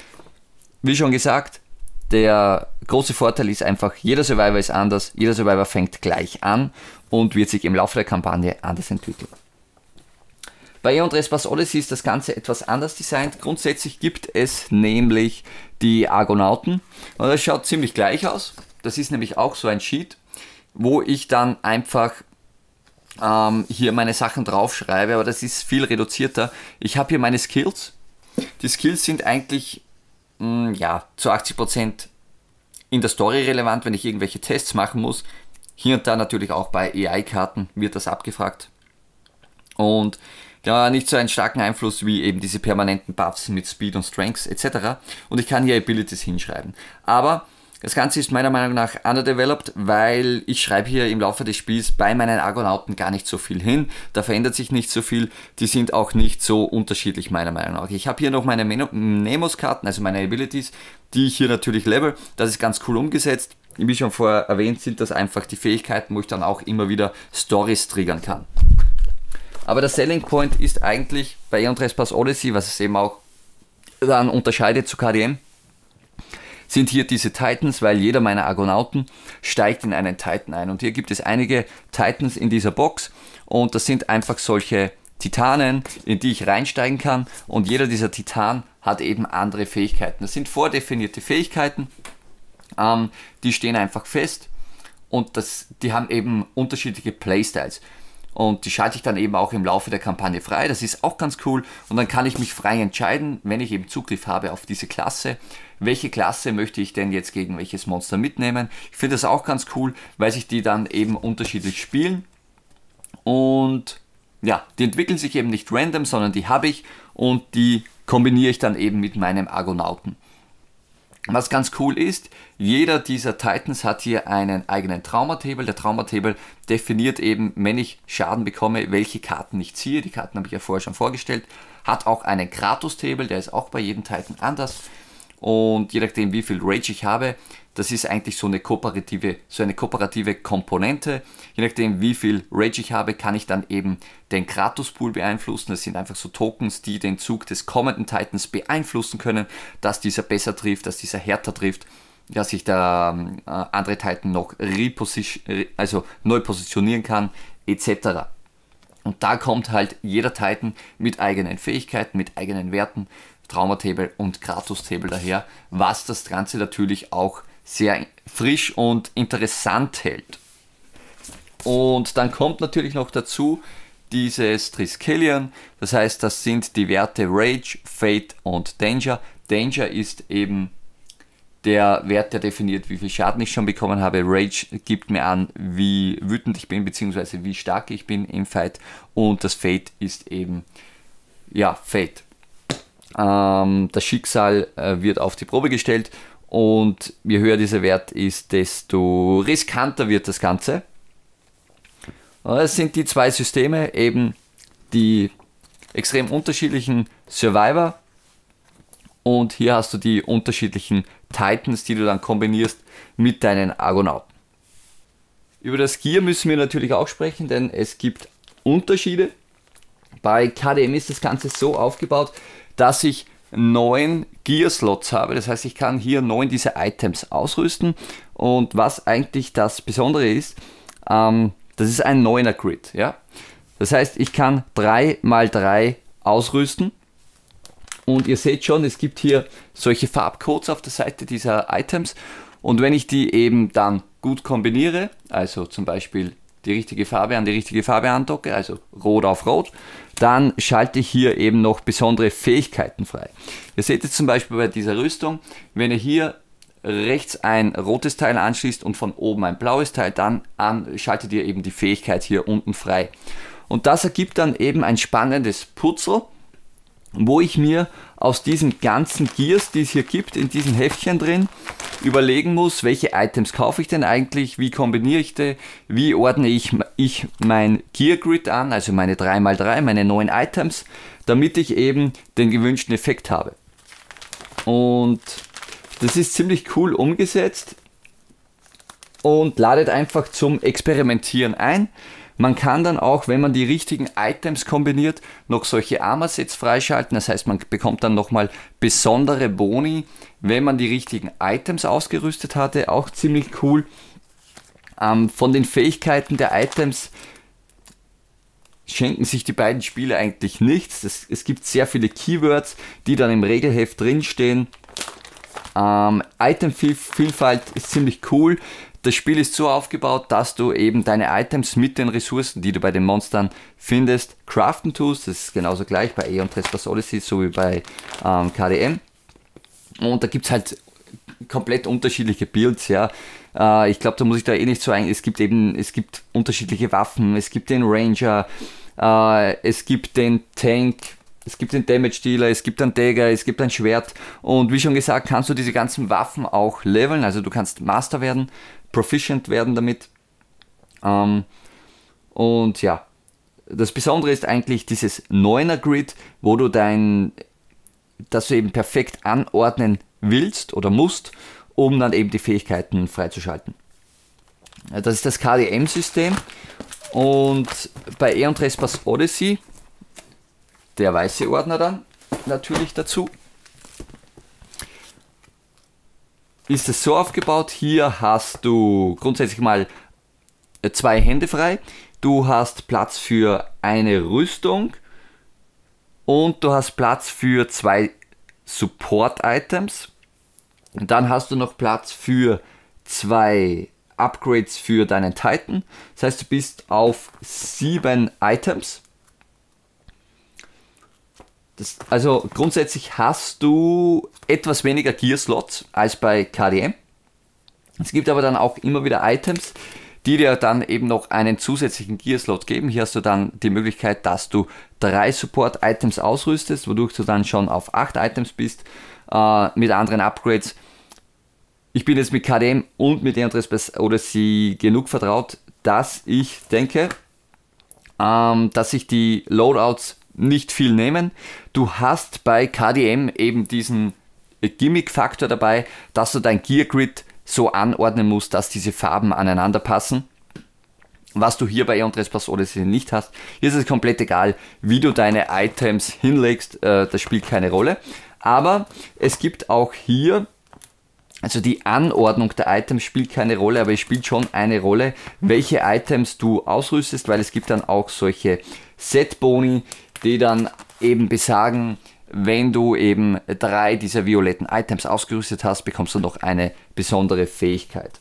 Wie schon gesagt, der große Vorteil ist einfach, jeder Survivor ist anders, jeder Survivor fängt gleich an und wird sich im Laufe der Kampagne anders entwickeln. Bei Eon drei Space Odyssey ist das Ganze etwas anders designt. Grundsätzlich gibt es nämlich die Argonauten und das schaut ziemlich gleich aus. Das ist nämlich auch so ein Sheet, wo ich dann einfach ähm, hier meine Sachen draufschreibe, aber das ist viel reduzierter. Ich habe hier meine Skills. Die Skills sind eigentlich mh, ja, zu achtzig Prozent in der Story relevant, wenn ich irgendwelche Tests machen muss. Hier und da natürlich auch bei A I-Karten wird das abgefragt. Und ja, nicht so einen starken Einfluss wie eben diese permanenten Buffs mit Speed und Strength et cetera. Und ich kann hier Abilities hinschreiben. Aber das Ganze ist meiner Meinung nach underdeveloped, weil ich schreibe hier im Laufe des Spiels bei meinen Argonauten gar nicht so viel hin. Da verändert sich nicht so viel. Die sind auch nicht so unterschiedlich meiner Meinung nach. Ich habe hier noch meine Nemos-Karten, also meine Abilities, die ich hier natürlich level. Das ist ganz cool umgesetzt. Wie schon vorher erwähnt, sind das einfach die Fähigkeiten, wo ich dann auch immer wieder Stories triggern kann. Aber der Selling Point ist eigentlich bei Eon drei Space Odyssey, was es eben auch dann unterscheidet zu K D M, sind hier diese Titans, weil jeder meiner Argonauten steigt in einen Titan ein. Und hier gibt es einige Titans in dieser Box und das sind einfach solche Titanen, in die ich reinsteigen kann und jeder dieser Titan hat eben andere Fähigkeiten. Das sind vordefinierte Fähigkeiten, ähm, die stehen einfach fest und das, die haben eben unterschiedliche Playstyles. Und die schalte ich dann eben auch im Laufe der Kampagne frei. Das ist auch ganz cool. Und dann kann ich mich frei entscheiden, wenn ich eben Zugriff habe auf diese Klasse. Welche Klasse möchte ich denn jetzt gegen welches Monster mitnehmen? Ich finde das auch ganz cool, weil sich die dann eben unterschiedlich spielen. Und ja, die entwickeln sich eben nicht random, sondern die habe ich und die kombiniere ich dann eben mit meinem Argonauten. Was ganz cool ist, jeder dieser Titans hat hier einen eigenen Trauma-Table. Der Trauma-Table definiert eben, wenn ich Schaden bekomme, welche Karten ich ziehe. Die Karten habe ich ja vorher schon vorgestellt. Hat auch einen Kratos-Table, der ist auch bei jedem Titan anders. Und je nachdem, wie viel Rage ich habe, das ist eigentlich so eine kooperative, so eine kooperative Komponente. Je nachdem, wie viel Rage ich habe, kann ich dann eben den Kratos-Pool beeinflussen. Das sind einfach so Tokens, die den Zug des kommenden Titans beeinflussen können, dass dieser besser trifft, dass dieser härter trifft, dass sich der äh, andere Titan noch reposition, also neu positionieren kann, et cetera. Und da kommt halt jeder Titan mit eigenen Fähigkeiten, mit eigenen Werten, Trauma-Table und Kratos-Table daher, was das Ganze natürlich auch sehr frisch und interessant hält. Und dann kommt natürlich noch dazu dieses Triskelion, das heißt, das sind die Werte Rage, Fate und Danger. Danger ist eben der Wert, der definiert, wie viel Schaden ich schon bekommen habe. Rage gibt mir an, wie wütend ich bin, beziehungsweise wie stark ich bin im Fight. Und das Fate ist eben, ja, Fate. Ähm, das Schicksal äh, wird auf die Probe gestellt und je höher dieser Wert ist, desto riskanter wird das Ganze. Das sind die zwei Systeme, eben die extrem unterschiedlichen Survivor und hier hast du die unterschiedlichen Titans, die du dann kombinierst mit deinen Argonauten. Über das Gear müssen wir natürlich auch sprechen, denn es gibt Unterschiede. Bei K D M ist das Ganze so aufgebaut, dass ich neun Gear-Slots habe. Das heißt, ich kann hier neun dieser Items ausrüsten. Und was eigentlich das Besondere ist, ähm, das ist ein neuner Grid. Ja? Das heißt, ich kann drei mal drei ausrüsten. Und ihr seht schon, es gibt hier solche Farbcodes auf der Seite dieser Items. Und wenn ich die eben dann gut kombiniere, also zum Beispiel die richtige Farbe an die richtige Farbe andocke, also Rot auf Rot, dann schalte ich hier eben noch besondere Fähigkeiten frei. Ihr seht jetzt zum Beispiel bei dieser Rüstung, wenn ihr hier rechts ein rotes Teil anschließt und von oben ein blaues Teil, dann an, schaltet ihr eben die Fähigkeit hier unten frei. Und das ergibt dann eben ein spannendes Puzzle, wo ich mir aus diesen ganzen Gears, die es hier gibt, in diesen Heftchen drin, überlegen muss, welche Items kaufe ich denn eigentlich, wie kombiniere ich die, wie ordne ich, ich mein Gear Grid an, also meine drei mal drei, meine neuen Items, damit ich eben den gewünschten Effekt habe. Und das ist ziemlich cool umgesetzt und ladet einfach zum Experimentieren ein. Man kann dann auch, wenn man die richtigen Items kombiniert, noch solche Armor-Sets freischalten. Das heißt, man bekommt dann nochmal besondere Boni, wenn man die richtigen Items ausgerüstet hatte. Auch ziemlich cool. Ähm, von den Fähigkeiten der Items schenken sich die beiden Spiele eigentlich nichts. Das, es gibt sehr viele Keywords, die dann im Regelheft drinstehen. Ähm, Itemvielfalt ist ziemlich cool. Das Spiel ist so aufgebaut, dass du eben deine Items mit den Ressourcen, die du bei den Monstern findest, craften tust. Das ist genauso gleich bei Aeon Trespass Odyssey, so wie bei ähm, K D M. Und da gibt es halt komplett unterschiedliche Builds, ja. Äh, ich glaube, da muss ich da eh nicht so ein. Es gibt eben, es gibt unterschiedliche Waffen, es gibt den Ranger, äh, es gibt den Tank, es gibt den Damage Dealer, es gibt einen Dagger, es gibt ein Schwert. Und wie schon gesagt, kannst du diese ganzen Waffen auch leveln, also du kannst Master werden, Proficient werden damit. Ähm, und ja, das Besondere ist eigentlich dieses Neuner Grid, wo du dein, das du eben perfekt anordnen willst oder musst, um dann eben die Fähigkeiten freizuschalten. Das ist das K D M-System. Und bei Aeon Trespass Odyssey, der weiße Ordner dann natürlich dazu, ist es so aufgebaut, hier hast du grundsätzlich mal zwei Hände frei, du hast Platz für eine Rüstung und du hast Platz für zwei Support-Items. Und dann hast du noch Platz für zwei Upgrades für deinen Titan. Das heißt, du bist auf sieben Items. Das, also grundsätzlich hast du etwas weniger Gear-Slots als bei K D M. Es gibt aber dann auch immer wieder Items, die dir dann eben noch einen zusätzlichen Gear-Slot geben. Hier hast du dann die Möglichkeit, dass du drei Support-Items ausrüstest, wodurch du dann schon auf acht Items bist äh, mit anderen Upgrades. Ich bin jetzt mit K D M und mit Aeon Trespass Odyssey genug vertraut, dass ich denke, ähm, dass sich die Loadouts nicht viel nehmen. Du hast bei K D M eben diesen Gimmick-Faktor dabei, dass du dein Gear-Grid so anordnen musst, dass diese Farben aneinander passen. Was du hier bei Aeon Trespass Odyssey nicht hast. Hier ist es komplett egal, wie du deine Items hinlegst, äh, das spielt keine Rolle. Aber es gibt auch hier, also die Anordnung der Items spielt keine Rolle, aber es spielt schon eine Rolle, welche Items du ausrüstest, weil es gibt dann auch solche Set-Boni, die dann eben besagen, wenn du eben drei dieser violetten Items ausgerüstet hast, bekommst du noch eine besondere Fähigkeit.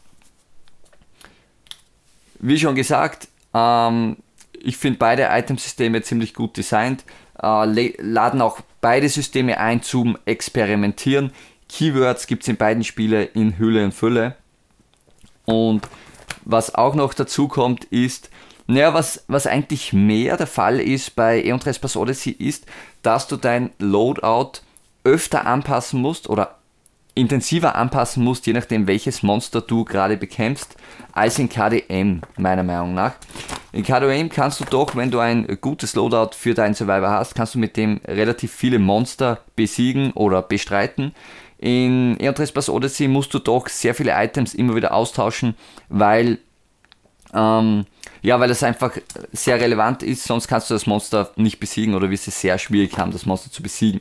Wie schon gesagt, ähm, ich finde beide Itemsysteme ziemlich gut designt, äh, laden auch beide Systeme ein zum Experimentieren. Keywords gibt es in beiden Spielen in Hülle und Fülle. Und was auch noch dazu kommt, ist, naja, was, was eigentlich mehr der Fall ist bei Aeon Trespass Odyssey ist, dass du dein Loadout öfter anpassen musst oder intensiver anpassen musst, je nachdem welches Monster du gerade bekämpfst, als in K D M, meiner Meinung nach. In K D M kannst du doch, wenn du ein gutes Loadout für deinen Survivor hast, kannst du mit dem relativ viele Monster besiegen oder bestreiten. In Aeon Trespass Odyssey musst du doch sehr viele Items immer wieder austauschen, weil ähm, ja, weil es einfach sehr relevant ist, sonst kannst du das Monster nicht besiegen oder wirst es sehr schwierig haben, das Monster zu besiegen.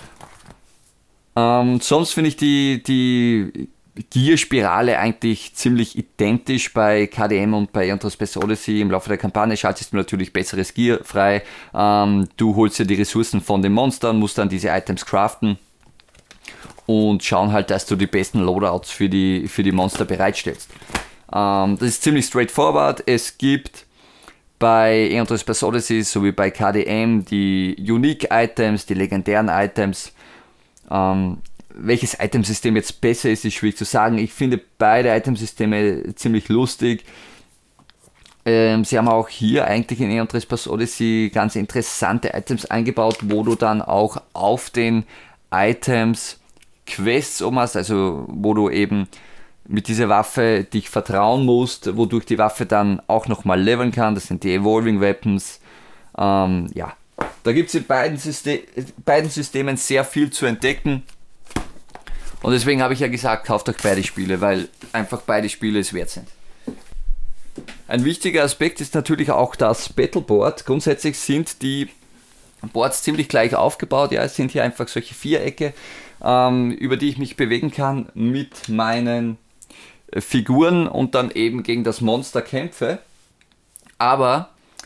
Ähm, sonst finde ich die, die Gear-Spirale eigentlich ziemlich identisch bei K D M und bei Aeon Trespass Odyssey. Im Laufe der Kampagne schaltest du natürlich besseres Gear frei, ähm, du holst dir die Ressourcen von den Monstern, musst dann diese Items craften und schauen halt, dass du die besten Loadouts für die, für die Monster bereitstellst. Ähm, das ist ziemlich straightforward. Es gibt bei Aeon Trespass Odyssey sowie bei K D M die Unique Items, die legendären Items. Ähm, welches Itemsystem jetzt besser ist, ist schwierig zu sagen. Ich finde beide Itemsysteme ziemlich lustig. Ähm, sie haben auch hier eigentlich in Aeon Trespass Odyssey ganz interessante Items eingebaut, wo du dann auch auf den Items Quests oben hast, also wo du eben mit dieser Waffe dich vertrauen musst, wodurch die Waffe dann auch nochmal leveln kann. Das sind die Evolving Weapons. Ähm, ja, da gibt es in beiden, System, beiden Systemen sehr viel zu entdecken. Und deswegen habe ich ja gesagt, kauft euch beide Spiele, weil einfach beide Spiele es wert sind. Ein wichtiger Aspekt ist natürlich auch das Battleboard. Grundsätzlich sind die Boards ziemlich gleich aufgebaut. Ja, es sind hier einfach solche Vierecke, ähm, über die ich mich bewegen kann mit meinen Figuren und dann eben gegen das Monster kämpfe. Aber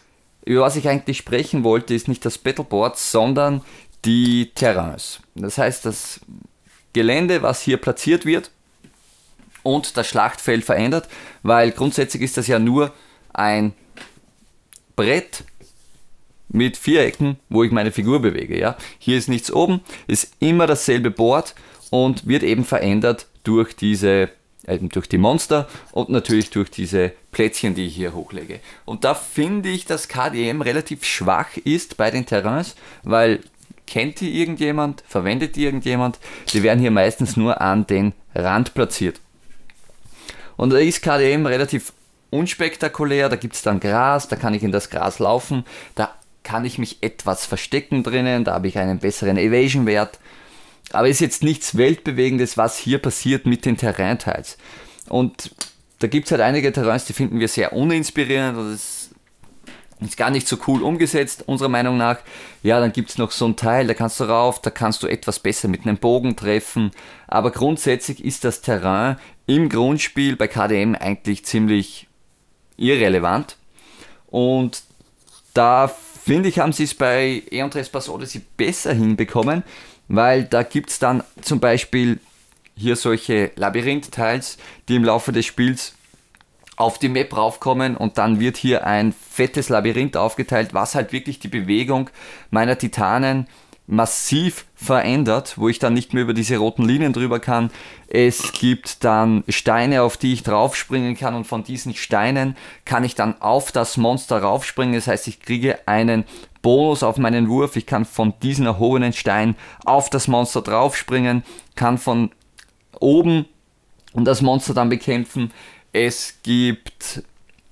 über was ich eigentlich sprechen wollte, ist nicht das Battleboard, sondern die Terrains. Das heißt, das Gelände, was hier platziert wird und das Schlachtfeld verändert, weil grundsätzlich ist das ja nur ein Brett mit Vierecken, wo ich meine Figur bewege. Ja? Hier ist nichts oben, ist immer dasselbe Board und wird eben verändert durch diese, eben durch die Monster und natürlich durch diese Plättchen, die ich hier hochlege. Und da finde ich, dass K D M relativ schwach ist bei den Terrains, weil kennt die irgendjemand, verwendet die irgendjemand, die werden hier meistens nur an den Rand platziert. Und da ist K D M relativ unspektakulär, da gibt es dann Gras, da kann ich in das Gras laufen, da kann ich mich etwas verstecken drinnen, da habe ich einen besseren Evasion-Wert, aber ist jetzt nichts Weltbewegendes, was hier passiert mit den Terrain-Tiles. Und da gibt es halt einige Terrains, die finden wir sehr uninspirierend und das ist gar nicht so cool umgesetzt, unserer Meinung nach. Ja, dann gibt es noch so ein Teil, da kannst du rauf, da kannst du etwas besser mit einem Bogen treffen, aber grundsätzlich ist das Terrain im Grundspiel bei K D M eigentlich ziemlich irrelevant und da finde ich, haben sie es bei Aeon Trespass Odyssey besser hinbekommen, weil da gibt es dann zum Beispiel hier solche Labyrinth-Tiles, die im Laufe des Spiels auf die Map raufkommen und dann wird hier ein fettes Labyrinth aufgeteilt, was halt wirklich die Bewegung meiner Titanen massiv verändert, wo ich dann nicht mehr über diese roten Linien drüber kann. Es gibt dann Steine, auf die ich draufspringen kann und von diesen Steinen kann ich dann auf das Monster raufspringen. Das heißt, ich kriege einen Bonus auf meinen Wurf. Ich kann von diesen erhobenen Steinen auf das Monster draufspringen, kann von oben und das Monster dann bekämpfen. Es gibt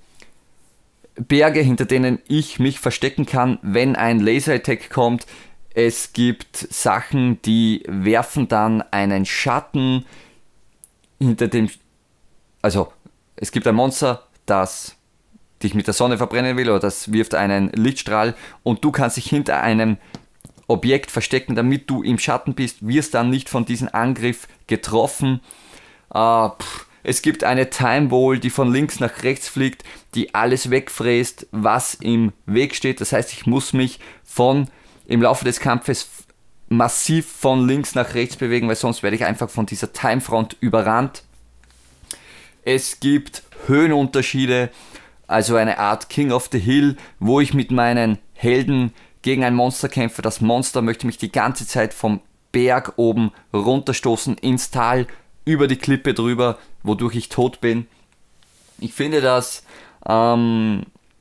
Berge, hinter denen ich mich verstecken kann, wenn ein Laser-Attack kommt. Es gibt Sachen, die werfen dann einen Schatten hinter dem... Also, es gibt ein Monster, das dich mit der Sonne verbrennen will oder das wirft einen Lichtstrahl und du kannst dich hinter einem Objekt verstecken, damit du im Schatten bist, wirst dann nicht von diesem Angriff getroffen. Äh, pff, es gibt eine Time Wall, die von links nach rechts fliegt, die alles wegfräst, was im Weg steht. Das heißt, ich muss mich von im Laufe des Kampfes massiv von links nach rechts bewegen, weil sonst werde ich einfach von dieser Timefront überrannt. Es gibt Höhenunterschiede, also eine Art King of the Hill, wo ich mit meinen Helden gegen ein Monster kämpfe. Das Monster möchte mich die ganze Zeit vom Berg oben runterstoßen, ins Tal, über die Klippe drüber, wodurch ich tot bin. Ich finde, dass ähm,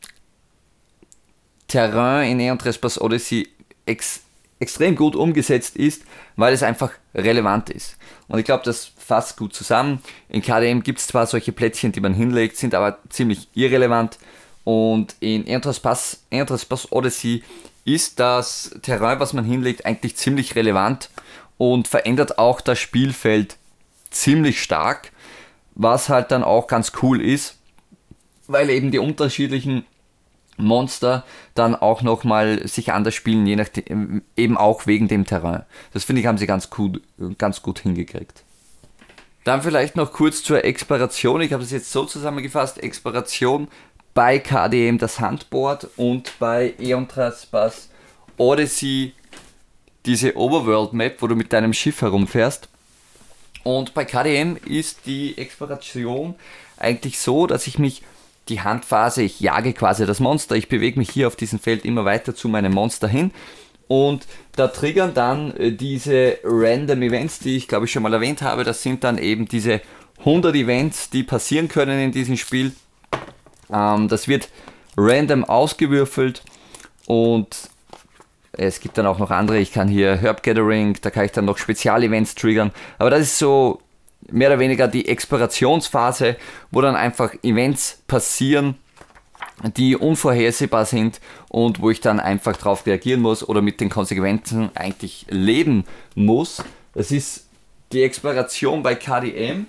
Terrain in Aeon Trespass Odyssey Ex extrem gut umgesetzt ist, weil es einfach relevant ist. Und ich glaube, das fasst gut zusammen. In K D M gibt es zwar solche Plättchen, die man hinlegt, sind aber ziemlich irrelevant. Und in Aeon Trespass, Aeon Trespass Odyssey ist das Terrain, was man hinlegt, eigentlich ziemlich relevant und verändert auch das Spielfeld ziemlich stark, was halt dann auch ganz cool ist, weil eben die unterschiedlichen Monster dann auch nochmal sich anders spielen, je nachdem, eben auch wegen dem Terrain. Das finde ich, haben sie ganz gut, ganz gut hingekriegt. Dann vielleicht noch kurz zur Expiration. Ich habe es jetzt so zusammengefasst: Expiration bei K D M das Handboard und bei Aeon Trespass Odyssey diese Overworld Map, wo du mit deinem Schiff herumfährst. Und bei K D M ist die Expiration eigentlich so, dass ich mich die Handphase, ich jage quasi das Monster, ich bewege mich hier auf diesem Feld immer weiter zu meinem Monster hin und da triggern dann diese Random Events, die ich glaube ich schon mal erwähnt habe. Das sind dann eben diese hundert Events, die passieren können in diesem Spiel. Ähm, das wird random ausgewürfelt und es gibt dann auch noch andere. Ich kann hier Herb Gathering, da kann ich dann noch Spezialevents triggern, aber das ist so mehr oder weniger die Explorationsphase, wo dann einfach Events passieren, die unvorhersehbar sind und wo ich dann einfach darauf reagieren muss oder mit den Konsequenzen eigentlich leben muss. Das ist die Exploration bei K D M.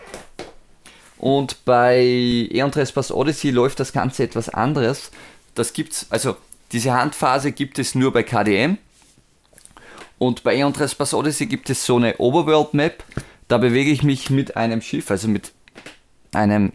Und bei Aeon Trespass Odyssey läuft das Ganze etwas anderes. Das gibt's, also diese Handphase gibt es nur bei K D M. Und bei Aeon Trespass Odyssey gibt es so eine Overworld Map. Da bewege ich mich mit einem Schiff, also mit einem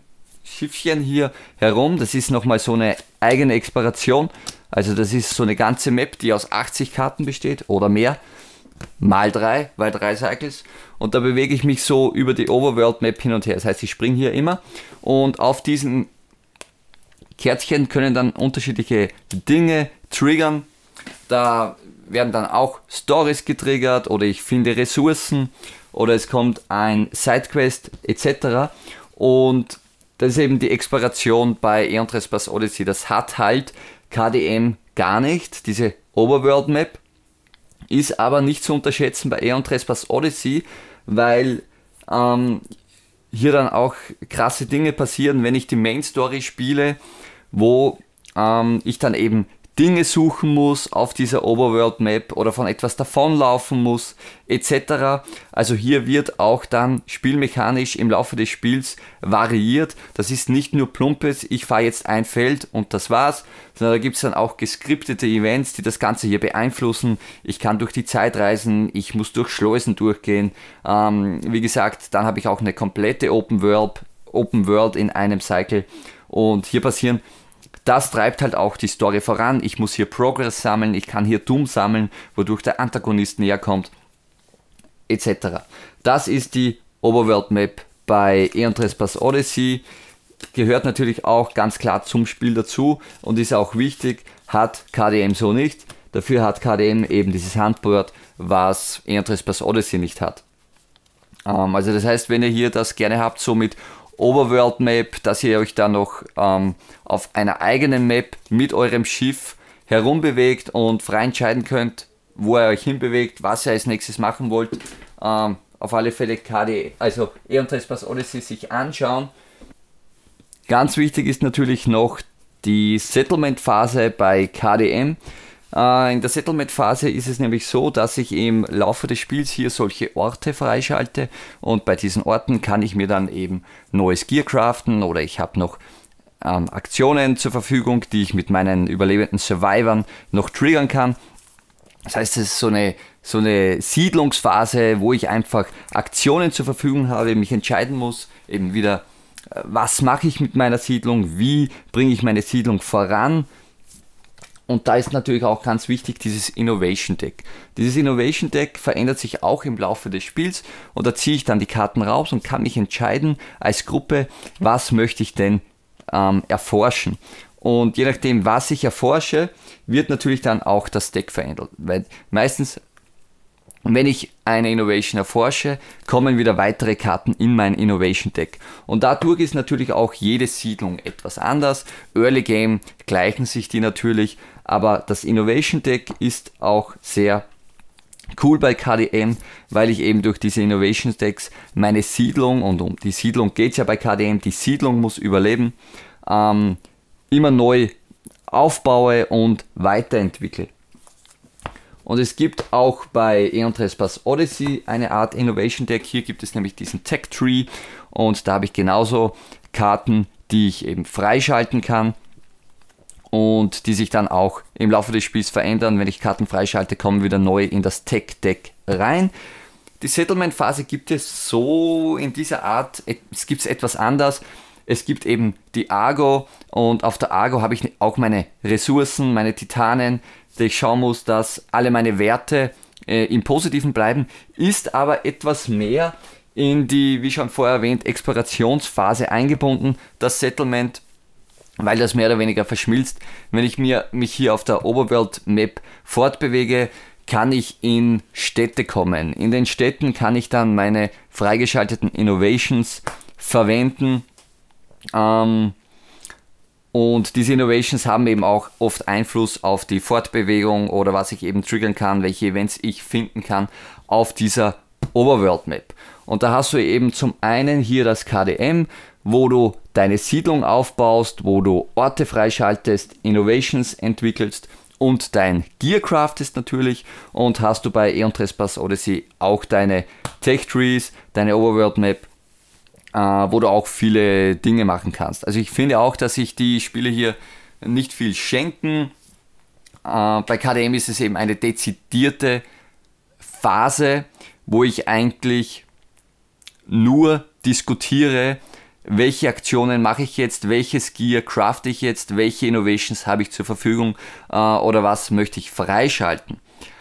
Schiffchen hier herum. Das ist nochmal so eine eigene Exploration. Also das ist so eine ganze Map, die aus achtzig Karten besteht oder mehr. Mal drei, weil drei Cycles. Und da bewege ich mich so über die Overworld Map hin und her. Das heißt, ich springe hier immer. Und auf diesen Kärtchen können dann unterschiedliche Dinge triggern. Da werden dann auch Stories getriggert oder ich finde Ressourcen oder es kommt ein Sidequest et cetera. Und das ist eben die Exploration bei Aeon Trespass Odyssey. Das hat halt K D M gar nicht, diese Overworld Map. Ist aber nicht zu unterschätzen bei Aeon Trespass Odyssey, weil ähm, hier dann auch krasse Dinge passieren, wenn ich die Main Story spiele, wo ähm, ich dann eben Dinge suchen muss auf dieser Overworld Map oder von etwas davonlaufen muss et cetera. Also hier wird auch dann spielmechanisch im Laufe des Spiels variiert. Das ist nicht nur plumpes, ich fahre jetzt ein Feld und das war's, sondern da gibt es dann auch geskriptete Events, die das Ganze hier beeinflussen. Ich kann durch die Zeit reisen, ich muss durch Schleusen durchgehen. Ähm, wie gesagt, dann habe ich auch eine komplette Open World, Open World in einem Cycle und hier passieren. Das treibt halt auch die Story voran. Ich muss hier Progress sammeln, ich kann hier Doom sammeln, wodurch der Antagonist näher kommt, et cetera. Das ist die Overworld Map bei Aeon Trespass Odyssey. Gehört natürlich auch ganz klar zum Spiel dazu und ist auch wichtig, hat K D M so nicht. Dafür hat K D M eben dieses Handboard, was Aeon Trespass Odyssey nicht hat. Ähm, also das heißt, wenn ihr hier das gerne habt, so mit Overworld Map, dass ihr euch dann noch ähm, auf einer eigenen Map mit eurem Schiff herumbewegt und frei entscheiden könnt, wo ihr euch hinbewegt, was ihr als nächstes machen wollt. Ähm, auf alle Fälle K D, also Aeon Trespass Odyssey sich anschauen. Ganz wichtig ist natürlich noch die Settlement-Phase bei K D M. In der Settlement-Phase ist es nämlich so, dass ich im Laufe des Spiels hier solche Orte freischalte und bei diesen Orten kann ich mir dann eben neues Gear craften oder ich habe noch ähm, Aktionen zur Verfügung, die ich mit meinen überlebenden Survivern noch triggern kann. Das heißt, es ist so eine, so eine Siedlungsphase, wo ich einfach Aktionen zur Verfügung habe, mich entscheiden muss, eben wieder, was mache ich mit meiner Siedlung, wie bringe ich meine Siedlung voran. Und da ist natürlich auch ganz wichtig dieses Innovation Deck. Dieses Innovation Deck verändert sich auch im Laufe des Spiels und da ziehe ich dann die Karten raus und kann mich entscheiden als Gruppe, was möchte ich denn ähm, erforschen. Und je nachdem, was ich erforsche, wird natürlich dann auch das Deck verändert. Weil meistens, wenn ich eine Innovation erforsche, kommen wieder weitere Karten in mein Innovation Deck. Und dadurch ist natürlich auch jede Siedlung etwas anders. Early Game gleichen sich die natürlich, aber das Innovation Deck ist auch sehr cool bei K D M, weil ich eben durch diese Innovation Decks meine Siedlung, und um die Siedlung geht es ja bei K D M, die Siedlung muss überleben, ähm, immer neu aufbaue und weiterentwickle. Und es gibt auch bei Aeon Trespass Odyssey eine Art Innovation Deck. Hier gibt es nämlich diesen Tech Tree und da habe ich genauso Karten, die ich eben freischalten kann und die sich dann auch im Laufe des Spiels verändern. Wenn ich Karten freischalte, kommen wieder neu in das Tech Deck rein. Die Settlement-Phase gibt es so in dieser Art, es gibt es etwas anders. Es gibt eben die Argo und auf der Argo habe ich auch meine Ressourcen, meine Titanen, dass ich schauen muss, dass alle meine Werte äh, im Positiven bleiben, ist aber etwas mehr in die, wie schon vorher erwähnt, Explorationsphase eingebunden, das Settlement, weil das mehr oder weniger verschmilzt. Wenn ich mir, mich hier auf der Overworld Map fortbewege, kann ich in Städte kommen. In den Städten kann ich dann meine freigeschalteten Innovations verwenden. Ähm, Und diese Innovations haben eben auch oft Einfluss auf die Fortbewegung oder was ich eben triggern kann, welche Events ich finden kann auf dieser Overworld Map. Und da hast du eben zum einen hier das K D M, wo du deine Siedlung aufbaust, wo du Orte freischaltest, Innovations entwickelst und dein Gear craftest natürlich. Und hast du bei Aeon Trespass Odyssey auch deine Tech Trees, deine Overworld Map, wo du auch viele Dinge machen kannst. Also ich finde auch, dass sich die Spiele hier nicht viel schenken. Bei K D M ist es eben eine dezidierte Phase, wo ich eigentlich nur diskutiere, welche Aktionen mache ich jetzt, welches Gear crafte ich jetzt, welche Innovations habe ich zur Verfügung äh, oder was möchte ich freischalten.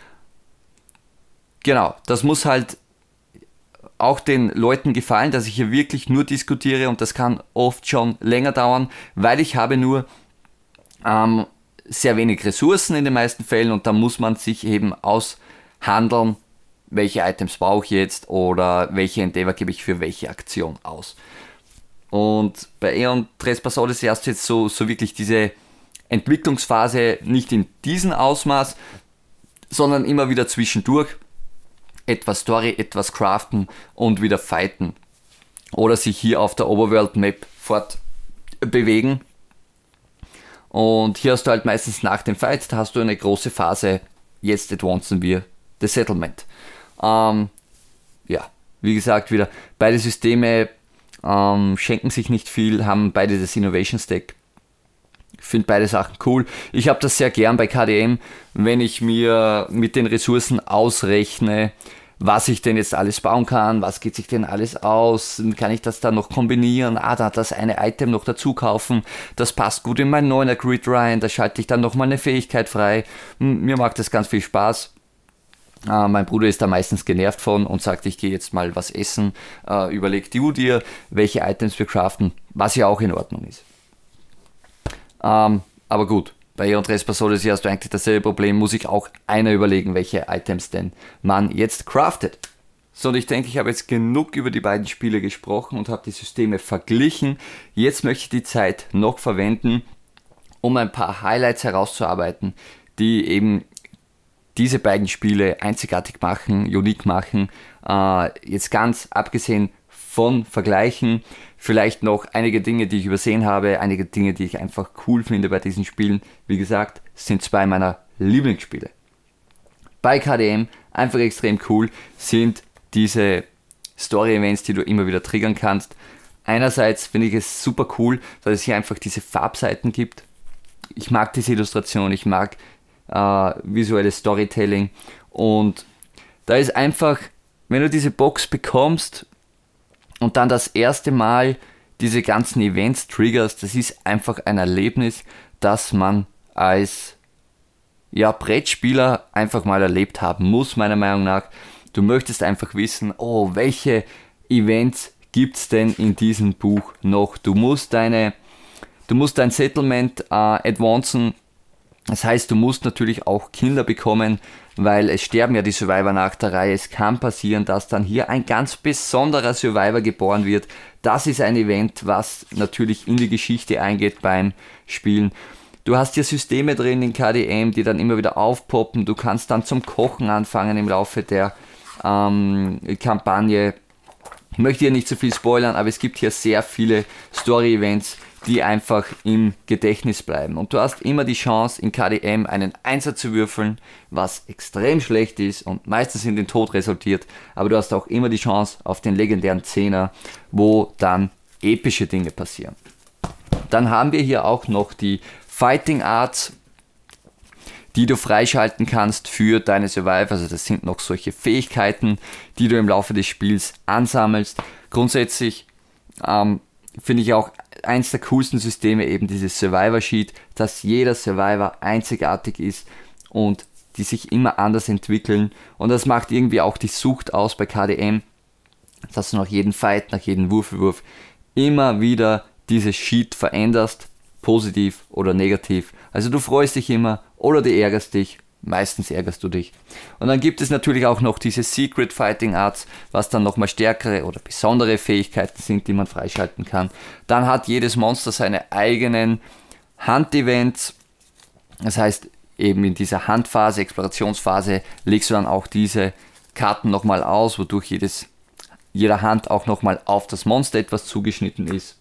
Genau, das muss halt auch den Leuten gefallen, dass ich hier wirklich nur diskutiere, und das kann oft schon länger dauern, weil ich habe nur ähm, sehr wenig Ressourcen in den meisten Fällen, und da muss man sich eben aushandeln, welche Items brauche ich jetzt oder welche Endeavor gebe ich für welche Aktion aus. Und bei Aeon Trespass Odyssey hast du jetzt so, so wirklich diese Entwicklungsphase nicht in diesem Ausmaß, sondern immer wieder zwischendurch. Etwas Story, etwas craften und wieder fighten. Oder sich hier auf der Overworld Map fortbewegen. Und hier hast du halt meistens nach dem Fight, da hast du eine große Phase, jetzt advancen wir the Settlement. Ähm, ja, wie gesagt, wieder beide Systeme ähm, schenken sich nicht viel, haben beide das Innovation Stack. Ich finde beide Sachen cool. Ich habe das sehr gern bei K D M, wenn ich mir mit den Ressourcen ausrechne, was ich denn jetzt alles bauen kann, was geht sich denn alles aus, kann ich das dann noch kombinieren, ah, da das eine Item noch dazu kaufen, das passt gut in meinen neuner Grid rein, da schalte ich dann nochmal eine Fähigkeit frei. Mir macht das ganz viel Spaß. Uh, mein Bruder ist da meistens genervt von und sagt, ich gehe jetzt mal was essen, uh, überleg du dir, welche Items wir craften, was ja auch in Ordnung ist. Um, aber gut, bei Aeon Trespass Odyssey hast du eigentlich dasselbe Problem, muss ich auch einer überlegen, welche Items denn man jetzt craftet. So, und ich denke, ich habe jetzt genug über die beiden Spiele gesprochen und habe die Systeme verglichen. Jetzt möchte ich die Zeit noch verwenden, um ein paar Highlights herauszuarbeiten, die eben diese beiden Spiele einzigartig machen, unique machen. Äh, jetzt ganz abgesehen von Vergleichen, vielleicht noch einige Dinge, die ich übersehen habe, einige Dinge, die ich einfach cool finde bei diesen Spielen. Wie gesagt, sind zwei meiner Lieblingsspiele. Bei K D M, einfach extrem cool, sind diese Story-Events, die du immer wieder triggern kannst. Einerseits finde ich es super cool, dass es hier einfach diese Farbseiten gibt. Ich mag diese Illustration, ich mag Uh, visuelles Storytelling, und da ist einfach, wenn du diese Box bekommst und dann das erste Mal diese ganzen Events triggerst, das ist einfach ein Erlebnis, das man als ja, Brettspieler einfach mal erlebt haben muss, meiner Meinung nach. Du möchtest einfach wissen, oh, welche Events gibt es denn in diesem Buch noch? Du musst deine, du musst dein Settlement äh, advancen. Das heißt, du musst natürlich auch Kinder bekommen, weil es sterben ja die Survivor nach der Reihe. Es kann passieren, dass dann hier ein ganz besonderer Survivor geboren wird. Das ist ein Event, was natürlich in die Geschichte eingeht beim Spielen. Du hast hier Systeme drin in K D M, die dann immer wieder aufpoppen. Du kannst dann zum Kochen anfangen im Laufe der ähm, Kampagne. Ich möchte hier nicht zu viel spoilern, aber es gibt hier sehr viele Story-Events, die einfach im Gedächtnis bleiben. Und du hast immer die Chance, in K D M einen Einser zu würfeln, was extrem schlecht ist und meistens in den Tod resultiert. Aber du hast auch immer die Chance auf den legendären Zehner, wo dann epische Dinge passieren. Dann haben wir hier auch noch die Fighting Arts, die du freischalten kannst für deine Survive. Also das sind noch solche Fähigkeiten, die du im Laufe des Spiels ansammelst. Grundsätzlich ähm, finde ich auch eins der coolsten Systeme eben dieses Survivor Sheet, dass jeder Survivor einzigartig ist und die sich immer anders entwickeln, und das macht irgendwie auch die Sucht aus bei K D M, dass du nach jedem Fight, nach jedem Würfelwurf immer wieder dieses Sheet veränderst, positiv oder negativ. Also du freust dich immer oder du ärgerst dich. Meistens ärgerst du dich. Und dann gibt es natürlich auch noch diese Secret Fighting Arts, was dann nochmal stärkere oder besondere Fähigkeiten sind, die man freischalten kann. Dann hat jedes Monster seine eigenen Hand-Events. Das heißt, eben in dieser Handphase, Explorationsphase, legst du dann auch diese Karten nochmal aus, wodurch jedes, jeder Hand auch nochmal auf das Monster etwas zugeschnitten ist.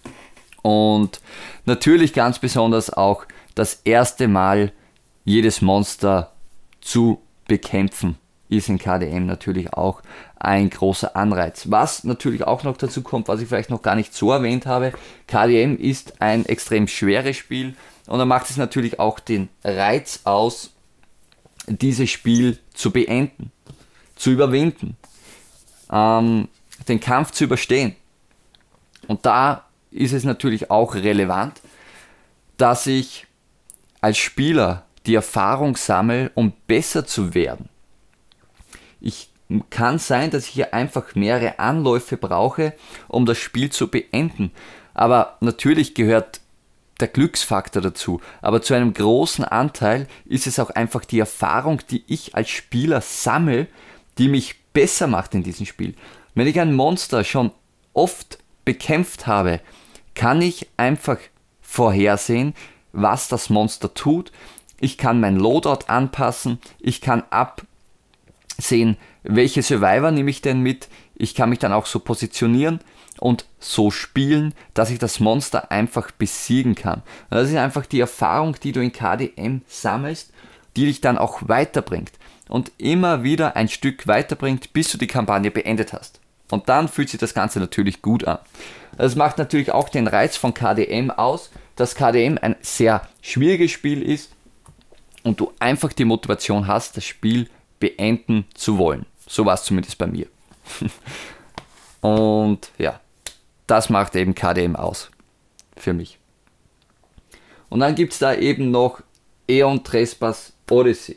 Und natürlich ganz besonders auch das erste Mal jedes Monster zu bekämpfen, ist in K D M natürlich auch ein großer Anreiz. Was natürlich auch noch dazu kommt, was ich vielleicht noch gar nicht so erwähnt habe, K D M ist ein extrem schweres Spiel, und da macht es natürlich auch den Reiz aus, dieses Spiel zu beenden, zu überwinden, ähm, den Kampf zu überstehen. Und da ist es natürlich auch relevant, dass ich als Spieler die Erfahrung sammle, um besser zu werden. Ich kann sein, dass ich hier einfach mehrere Anläufe brauche, um das Spiel zu beenden. Aber natürlich gehört der Glücksfaktor dazu. Aber zu einem großen Anteil ist es auch einfach die Erfahrung, die ich als Spieler sammle, die mich besser macht in diesem Spiel. Wenn ich ein Monster schon oft bekämpft habe, kann ich einfach vorhersehen, was das Monster tut. Ich kann mein Loadout anpassen, ich kann absehen, welche Survivor nehme ich denn mit. Ich kann mich dann auch so positionieren und so spielen, dass ich das Monster einfach besiegen kann. Und das ist einfach die Erfahrung, die du in K D M sammelst, die dich dann auch weiterbringt. Und immer wieder ein Stück weiterbringt, bis du die Kampagne beendet hast. Und dann fühlt sich das Ganze natürlich gut an. Das macht natürlich auch den Reiz von K D M aus, dass K D M ein sehr schwieriges Spiel ist und du einfach die Motivation hast, das Spiel beenden zu wollen. So war es zumindest bei mir. Und ja, das macht eben K D M aus für mich. Und dann gibt es da eben noch Aeon Trespass Odyssey.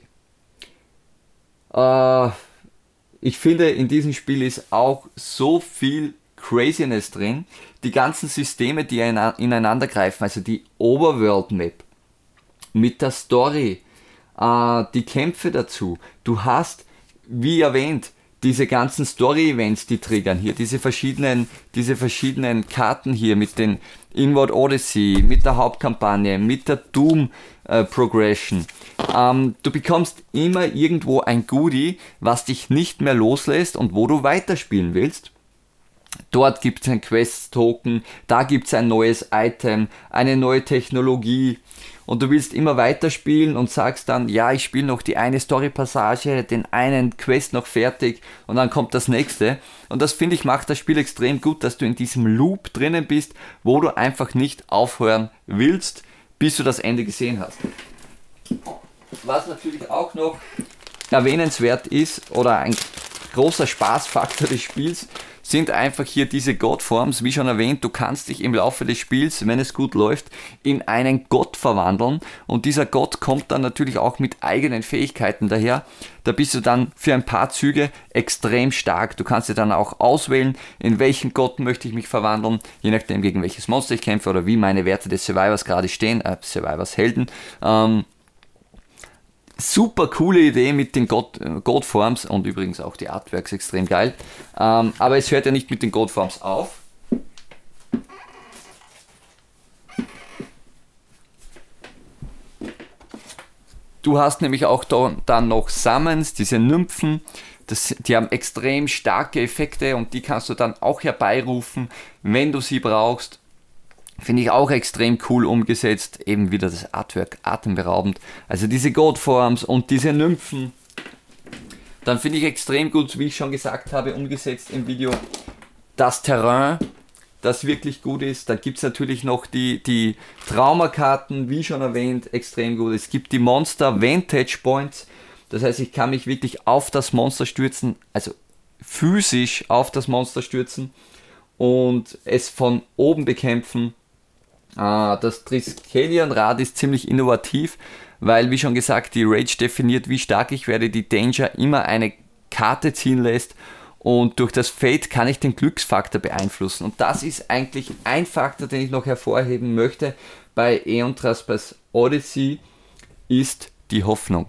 Äh, ich finde, in diesem Spiel ist auch so viel Craziness drin. Die ganzen Systeme, die ineinander greifen, also die Overworld Map mit der Story, äh, die Kämpfe dazu. Du hast, wie erwähnt, diese ganzen Story-Events, die triggern hier, diese verschiedenen, diese verschiedenen Karten hier mit den Inward Odyssey, mit der Hauptkampagne, mit der Doom äh, Progression. Ähm, du bekommst immer irgendwo ein Goodie, was dich nicht mehr loslässt und wo du weiterspielen willst. Dort gibt es ein Quest-Token, da gibt es ein neues Item, eine neue Technologie und du willst immer weiterspielen und sagst dann, ja, ich spiele noch die eine Story-Passage, den einen Quest noch fertig und dann kommt das nächste. Und das, finde ich, macht das Spiel extrem gut, dass du in diesem Loop drinnen bist, wo du einfach nicht aufhören willst, bis du das Ende gesehen hast. Was natürlich auch noch erwähnenswert ist oder ein großer Spaßfaktor des Spiels, sind einfach hier diese God-Forms, wie schon erwähnt, du kannst dich im Laufe des Spiels, wenn es gut läuft, in einen Gott verwandeln und dieser Gott kommt dann natürlich auch mit eigenen Fähigkeiten daher. Da bist du dann für ein paar Züge extrem stark. Du kannst dir dann auch auswählen, in welchen Gott möchte ich mich verwandeln, je nachdem gegen welches Monster ich kämpfe oder wie meine Werte des Survivors gerade stehen, äh, Survivors Helden. Ähm, Super coole Idee mit den God-Forms und übrigens auch die Artworks extrem geil. Ähm, aber es hört ja nicht mit den God-Forms auf. Du hast nämlich auch da, dann noch Summons, diese Nymphen. Das, die haben extrem starke Effekte und die kannst du dann auch herbeirufen, wenn du sie brauchst. Finde ich auch extrem cool umgesetzt, eben wieder das Artwork atemberaubend. Also diese God-Forms und diese Nymphen. Dann finde ich extrem gut, wie ich schon gesagt habe, umgesetzt im Video, das Terrain, das wirklich gut ist. Dann gibt es natürlich noch die, die Traumakarten, wie schon erwähnt, extrem gut. Es gibt die Monster Vantage Points, das heißt, ich kann mich wirklich auf das Monster stürzen, also physisch auf das Monster stürzen und es von oben bekämpfen. Das Triskelion-Rad ist ziemlich innovativ, weil, wie schon gesagt, die Rage definiert, wie stark ich werde, die Danger immer eine Karte ziehen lässt und durch das Fate kann ich den Glücksfaktor beeinflussen. Und das ist eigentlich ein Faktor, den ich noch hervorheben möchte bei Aeon Trespass Odyssey, ist die Hoffnung.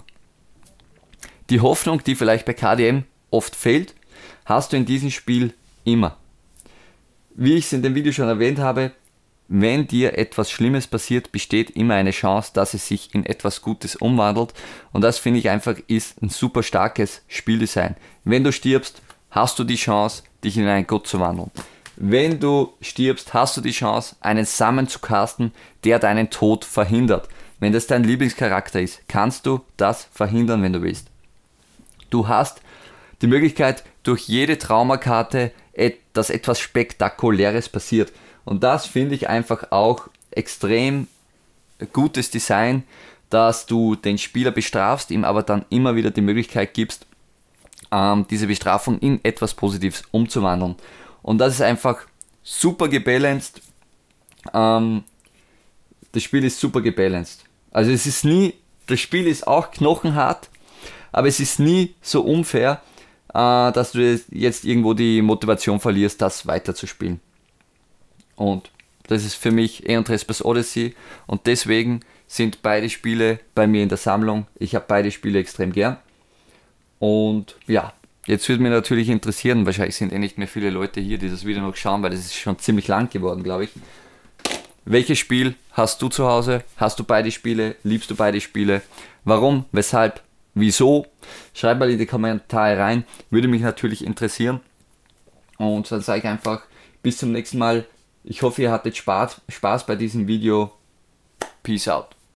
Die Hoffnung, die vielleicht bei K D M oft fehlt, hast du in diesem Spiel immer. Wie ich es in dem Video schon erwähnt habe, wenn dir etwas Schlimmes passiert, besteht immer eine Chance, dass es sich in etwas Gutes umwandelt. Und das finde ich einfach ist ein super starkes Spieldesign. Wenn du stirbst, hast du die Chance, dich in einen Gott zu wandeln. Wenn du stirbst, hast du die Chance, einen Summon zu casten, der deinen Tod verhindert. Wenn das dein Lieblingscharakter ist, kannst du das verhindern, wenn du willst. Du hast die Möglichkeit, durch jede Traumakarte, dass etwas Spektakuläres passiert. Und das finde ich einfach auch extrem gutes Design, dass du den Spieler bestrafst, ihm aber dann immer wieder die Möglichkeit gibst, ähm, diese Bestrafung in etwas Positives umzuwandeln. Und das ist einfach super gebalanced. Ähm, das Spiel ist super gebalanced. Also es ist nie, das Spiel ist auch knochenhart, aber es ist nie so unfair, äh, dass du jetzt irgendwo die Motivation verlierst, das weiterzuspielen. Und das ist für mich Aeon Trespass Odyssey und deswegen sind beide Spiele bei mir in der Sammlung. Ich habe beide Spiele extrem gern. Und ja, jetzt würde mich natürlich interessieren, wahrscheinlich sind eh nicht mehr viele Leute hier, die das Video noch schauen, weil es ist schon ziemlich lang geworden, glaube ich. Welches Spiel hast du zu Hause? Hast du beide Spiele? Liebst du beide Spiele? Warum? Weshalb? Wieso? Schreib mal in die Kommentare rein. Würde mich natürlich interessieren. Und dann sage ich einfach, bis zum nächsten Mal. Ich hoffe, ihr hattet Spaß, Spaß bei diesem Video. Peace out.